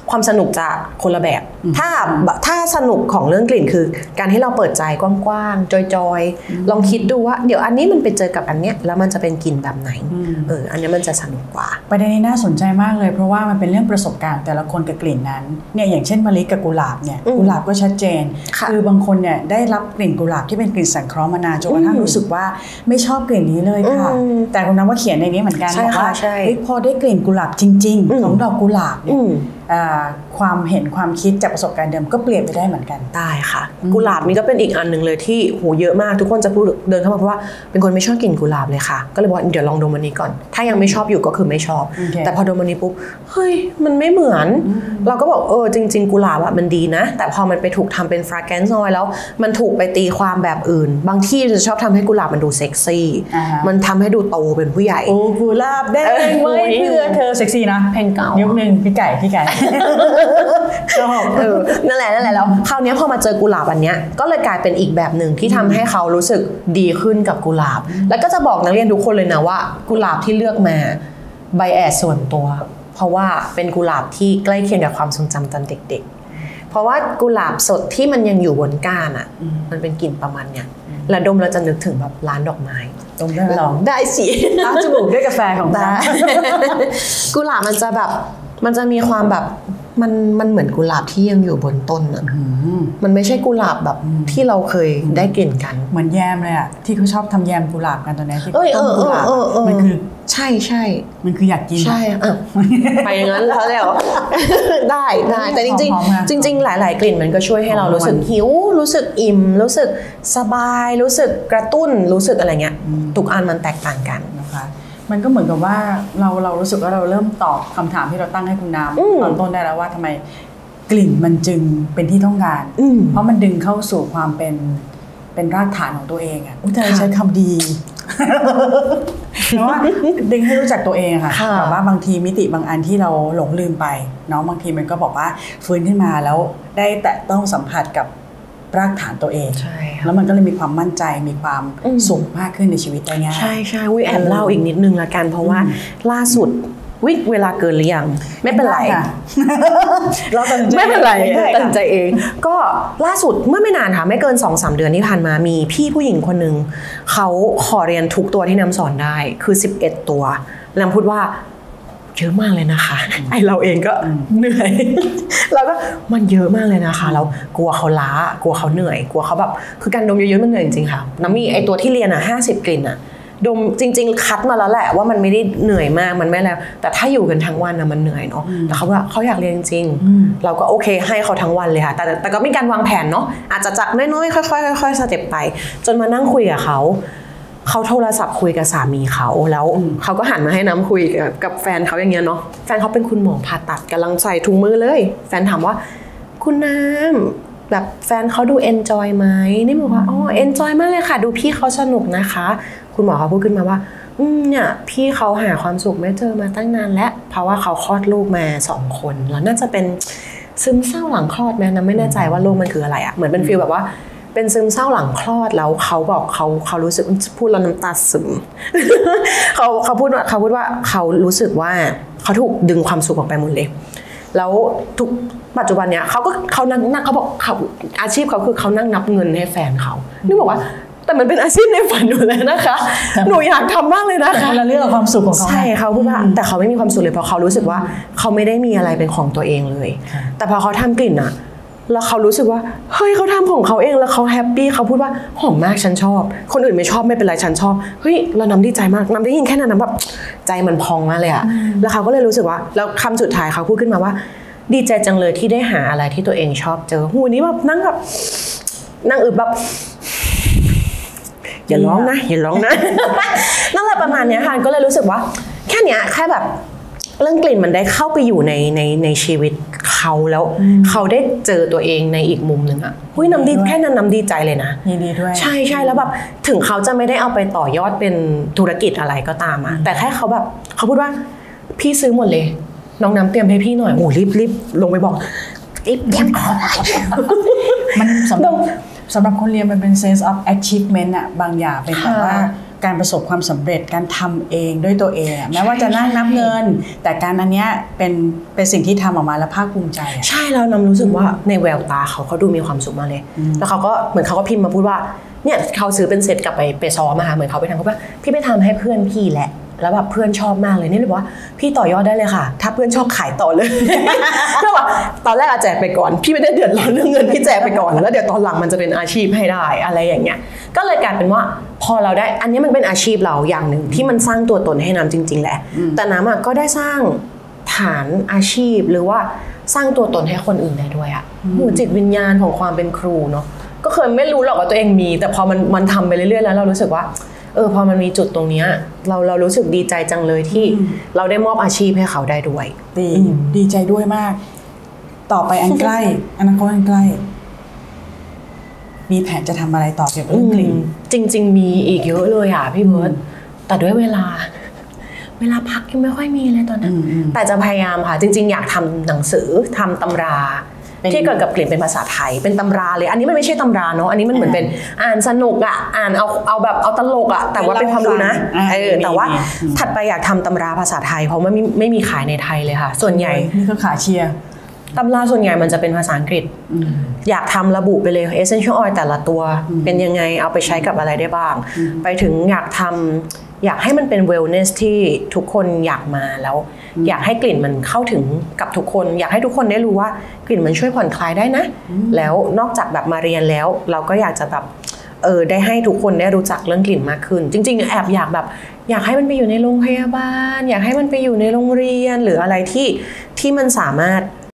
ความสนุกจะคนละแบบถ้าสนุกของเรื่องกลิ่นคือการที่เราเปิดใจกว้างๆจอยๆลองคิดดูว่าเดี๋ยวอันนี้มันไปเจอกับอันเนี้ยแล้วมันจะเป็นกลิ่นแบบไหนอันนี้มันจะสนุกกว่าประเด็นนี้น่าสนใจมากเลยเพราะว่ามันเป็นเรื่องประสบการณ์แต่ละคนกับกลิ่นนั้นเนี่ยอย่างเช่นมะลิกับกุหลาบเนี่ยกุหลาบก็ชัดเจนคือบางคนเนี่ยได้รับกลิ่นกุหลาบที่เป็นกลิ่นสังเคราะห์มานานจนกระทั่งรู้สึกว่าไม่ชอบกลิ่นนี้เลยค่ะแต่คุณน้ำว่าเขียนในนี้เหมือนกันบอกว่าพอได้กลิ่นกุหลาบจริงๆของดอกกุหลาบเนี่ยความเห็นความคิดจากประสบการณ์เดิมก็เปลี่ยนไปได้เหมือนกันได้ค่ะกุหลาบนี่ก็เป็นอีกอันหนึ่งเลยที่โหเยอะมากทุกคนจะพูดเดินเข้ามาเพราะว่าเป็นคนไม่ชอบกลิ่นกุหลาบเลยค่ะก็เลยบอกว่าเดี๋ยวลองดมอันนี้ก่อนถ้ายังไม่ชอบอยู่ก็คือไม่ชอบแต่พอดมอันนี้ปุ๊บเฮ้ยมันไม่เหมือนเราก็บอกจริงๆกุหลาบอะมันดีนะแต่พอมันไปถูกทำเป็นฟราแกรนซ์ออยล์แล้วมันถูกไปตีความแบบอื่นบางที่จะชอบทำให้กุหลาบมันดูเซ็กซี่มันทำให้ดูโตเป็นผู้ใหญ่โอ้กุหลาบแดงไว้เพื่อเธอเซ็กซี่นะเพลงเก่ายุคนึงพี่ไก่ชอบนั่นแหละแล้วคราวนี้พอมาเจอกุหลาบอันเนี้ยก็เลยกลายเป็นอีกแบบหนึ่งที่ทำให้เขารู้สึกดีขึ้นกับกุหลาบแล้วก็จะบอกนักเรียนทุกคนเลยนะว่ากุหลาบที่เลือกมาไบแอสส่วนตัวเพราะว่าเป็นกุหลาบที่ใกล้เคียงกับความทรงจำตอนเด็กๆเพราะว่ากุหลาบสดที่มันยังอยู่บนก้านอ่ะมันเป็นกลิ่นประมาณเนี้ยแล้วดมเราจะนึกถึงแบบร้านดอกไม้ดมได้หรอได้สิล้างจมูกด้วยกาแฟของได้กุหลาบมันจะแบบมันจะมีความแบบมันเหมือนกุหลาบที่ยังอยู่บนต้นอ่ะมันไม่ใช่กุหลาบแบบที่เราเคยได้กลิ่นกันเหมือนแยมเลยอ่ะที่เขาชอบทำแยมกุหลาบกันตอนนี้ที่ต้นกุหลาบมันคือใช่มันคืออยากกินใช่ไปอย่างนั้นแล้วได้แต่จริงหลายๆกลิ่นมันก็ช่วยให้เรารู้สึกหิวรู้สึกอิ่มรู้สึกสบายรู้สึกกระตุ้นรู้สึกอะไรเงี้ยทุกอันมันแตกต่างกันนะคะมันก็เหมือนกับว่าเรารู้สึกว่าเราเริ่มตอบคำถามที่เราตั้งให้คุณน้ำตอนต้นได้แล้วว่าทำไมกลิ่นมันจึงเป็นที่ต้องการเพราะมันดึงเข้าสู่ความเป็นรากฐานของตัวเองอ่ะอุ๊ยใช้คำดีเพราะว่าดึงให้รู้จักตัวเองค่ะแบบว่าบางทีมิติบางอันที่เราหลงลืมไปเนาะบางทีมันก็บอกว่าฟื้นขึ้นมาแล้วได้แตะต้องสัมผัสกับรากฐานตัวเองแล้วมันก็เลยมีความมั่นใจมีความสุขมากขึ้นในชีวิตได้ง่ายใช่แอบเล่าอีกนิดนึงละกันเพราะว่าล่าสุดเวลาเกินหรือยังไม่เป็นไรเราตัดสินใจไม่เป็นไรตัดสินใจเองก็ล่าสุดเมื่อไม่นานค่ะไม่เกิน 2-3 เดือนที่ผ่านมามีพี่ผู้หญิงคนนึงเขาขอเรียนทุกตัวที่น้ำสอนได้คือ11ตัวแล้วพูดว่าเยอะมากเลยนะคะไอเราเองก็เหนื่อยแล้วก็มันเยอะมากเลยนะคะแล้วกลัวเขาล้ากลัวเขาเหนื่อยกลัวเขาแบบคือการดมเยอะๆมันเหนื่อยจริงๆค่ะน้ำมีไอตัวที่เรียน50 กลิ่นดมจริงๆคัดมาแล้วแหละว่ามันไม่ได้เหนื่อยมากมันไม่แล้วแต่ถ้าอยู่กันทั้งวันมันเหนื่อยเนาะแต่เขาว่าเขาอยากเรียนจริงๆเราก็โอเคให้เขาทั้งวันเลยค่ะแต่ก็มีการวางแผนเนาะอาจจะจากน้อยๆค่อยๆสเต็ปไปจนมานั่งคุยกับเขาโทรศัพท์คุยกับสามีเขาแล้วเขาก็หันมาให้น้ำคุยกับแฟนเขาอย่างเงี้ยเนาะแฟนเขาเป็นคุณหมอผ่าตัดกำลังใส่ถุงมือเลยแฟนถามว่าคุณน้ำแบบแฟนเขาดูเอนจอยไหมนี่บอกว่าเอนจอยมากเลยค่ะดูพี่เขาสนุกนะคะคุณหมอเขาพูดขึ้นมาว่าเนี่ยพี่เขาหาความสุขไม่เจอมาตั้งนานแล้วเพราะว่าเขาคลอดลูกมา2 คนแล้วน่าจะเป็นซึมเศร้าหลังคลอดไหมนะไม่แน่ใจว่าโรคมันคืออะไรเหมือนเป็นฟีลแบบว่าเป็นซึมเศร้าหลังคลอดแล้วเขาบอกเขารู้สึกพูดแล้วน้ำตาซึม เขาพูดว่าเขารู้สึกว่าเขาถูกดึงความสุขออกไปหมดเลยแล้วทุกปัจจุบันเนี้ยเขานั่งเขาบอกเขาอาชีพเขาคือเขานั่งนับเงินให้แฟนเขานึกบอกว่าแต่มันเป็นอาชีพในฝันหนูเลยนะคะหนูอยากทำมากเลยนะคะเราเลือกความสุขของเขาใช่เขาพูดว่าแต่เขาไม่มีความสุขเลยเพราะเขารู้สึกว่าเขาไม่ได้มีอะไรเป็นของตัวเองเลยแต่พอเขาทำกลิ่นแล้วเขารู้สึกว่าเฮ้ยเขาทำของเขาเองแล้วเขาแฮปปี้เขาพูดว่าหอมมากฉันชอบคนอื่นไม่ชอบไม่เป็นไรฉันชอบเฮ้ยเราน้ำดีใจมากน้ำได้ยินแค่นั้นแบบใจมันพองมากเลยแล้วเขาก็เลยรู้สึกว่าแล้วคำสุดท้ายเขาพูดขึ้นมาว่าดีใจจังเลยที่ได้หาอะไรที่ตัวเองชอบเจอหูนี้แบบนั่งอึบแบบอย่าร้องนะนั่นแหละประมาณนี้ค่ะก็เลยรู้สึกว่าแค่เนี้ยแค่แบบเรื่องกลิ่นมันได้เข้าไปอยู่ในชีวิตเขาแล้วเขาได้เจอตัวเองในอีกมุมหนึ่งน้ำดีแค่นั้นน้ำดีใจเลยนะยินดีด้วยใช่แล้วแบบถึงเขาจะไม่ได้เอาไปต่อยอดเป็นธุรกิจอะไรก็ตามแต่แค่เขาแบบเขาพูดว่าพี่ซื้อหมดเลยน้องน้ำเตรียมให้พี่หน่อยโอ้รีบลงไปบอกรีบมันสำหรับคนเรียนมันเป็น sense of achievement บางอย่างเป็นแบบว่าการประสบความสำเร็จการทำเองด้วยตัวเองแม้ว่าจะนั่งนับเงินแต่การอันเนี้ยเป็นสิ่งที่ทำออกมาแล้วภาคภูมิใจใช่แล้วน้ำรู้สึกว่าในแววตาเขาดูมีความสุขมากเลยแล้วเขาก็เหมือนเขาก็พิมพ์มาพูดว่าเนี่ยเขาซื้อเป็นเซตกลับไปซ้อมมาค่ะเหมือนเขาไปทำเขาว่าพี่ไปทำให้เพื่อนพี่แหละแล้วแบบเพื่อนชอบมากเลยนี่เลยว่าพี่ต่อยอดได้เลยค่ะถ้าเพื่อนชอบขายต่อเลยก็ว่าตอนแรกแจกไปก่อนพี่ไม่ได้เดือดร้อนเรื่องเงินพี่แจกไปก่อนแล้วเดี๋ยวตอนหลังมันจะเป็นอาชีพให้ได้อะไรอย่างเงี้ยก็เลยกลายเป็นว่าพอเราได้อันนี้มันเป็นอาชีพเราอย่างหนึ่งที่มันสร้างตัวตนให้น้ำจริงๆแหละแต่น้ำก็ได้สร้างฐานอาชีพหรือว่าสร้างตัวตนให้คนอื่นได้ด้วยอ่ะจิตวิญญาณของความเป็นครูเนาะก็เคยไม่รู้หรอกว่าตัวเองมีแต่พอมันทำไปเรื่อยๆแล้วเรารู้สึกว่าพอมันมีจุดตรงนี้เรารู้สึกดีใจจังเลยที่เราได้มอบอาชีพให้เขาได้ด้วยดีใจด้วยมากต่อไปอันใกล้อนาคตอันใกล้มีแผนจะทำอะไรต่อเกี่ยวกับเรื่องกลิ่นจริงๆมีอีกเยอะเลยอ่ะพี่เบิร์ตแต่ด้วยเวลาพักยังไม่ค่อยมีเลยตอนนั้นแต่จะพยายามค่ะจริงๆอยากทำหนังสือทำตำราที่เกิดกับกลิ่นเป็นภาษาไทยเป็นตำราเลยอันนี้มันไม่ใช่ตำราเนาะอันนี้มันเหมือนเป็นอ่านสนุกอ่ะอ่านเอาแบบเอาตลกอ่ะแต่ว่าเป็นความรู้นะแต่ว่าถัดไปอยากทำตำราภาษาไทยเพราะมันไม่มีขายในไทยเลยค่ะส่วนใหญ่นี่ก็ขาเชียร์ตำราส่วนใหญ่มันจะเป็นภาษาอังกฤษอยากทำระบุไปเลย essential oil แต่ละตัวเป็นยังไงเอาไปใช้กับอะไรได้บ้างไปถึงอยากให้มันเป็น wellness ที่ทุกคนอยากมาแล้วอยากให้กลิ่นมันเข้าถึงกับทุกคนอยากให้ทุกคนได้รู้ว่ากลิ่นมันช่วยผ่อนคลายได้นะแล้วนอกจากแบบมาเรียนแล้วเราก็อยากจะแบบได้ให้ทุกคนได้รู้จักเรื่องกลิ่นมากขึ้นจริงๆแอบอยากให้มันไปอยู่ในโรงพยาบาลอยากให้มันไปอยู่ในโรงเรียนหรืออะไรที่มันสามารถ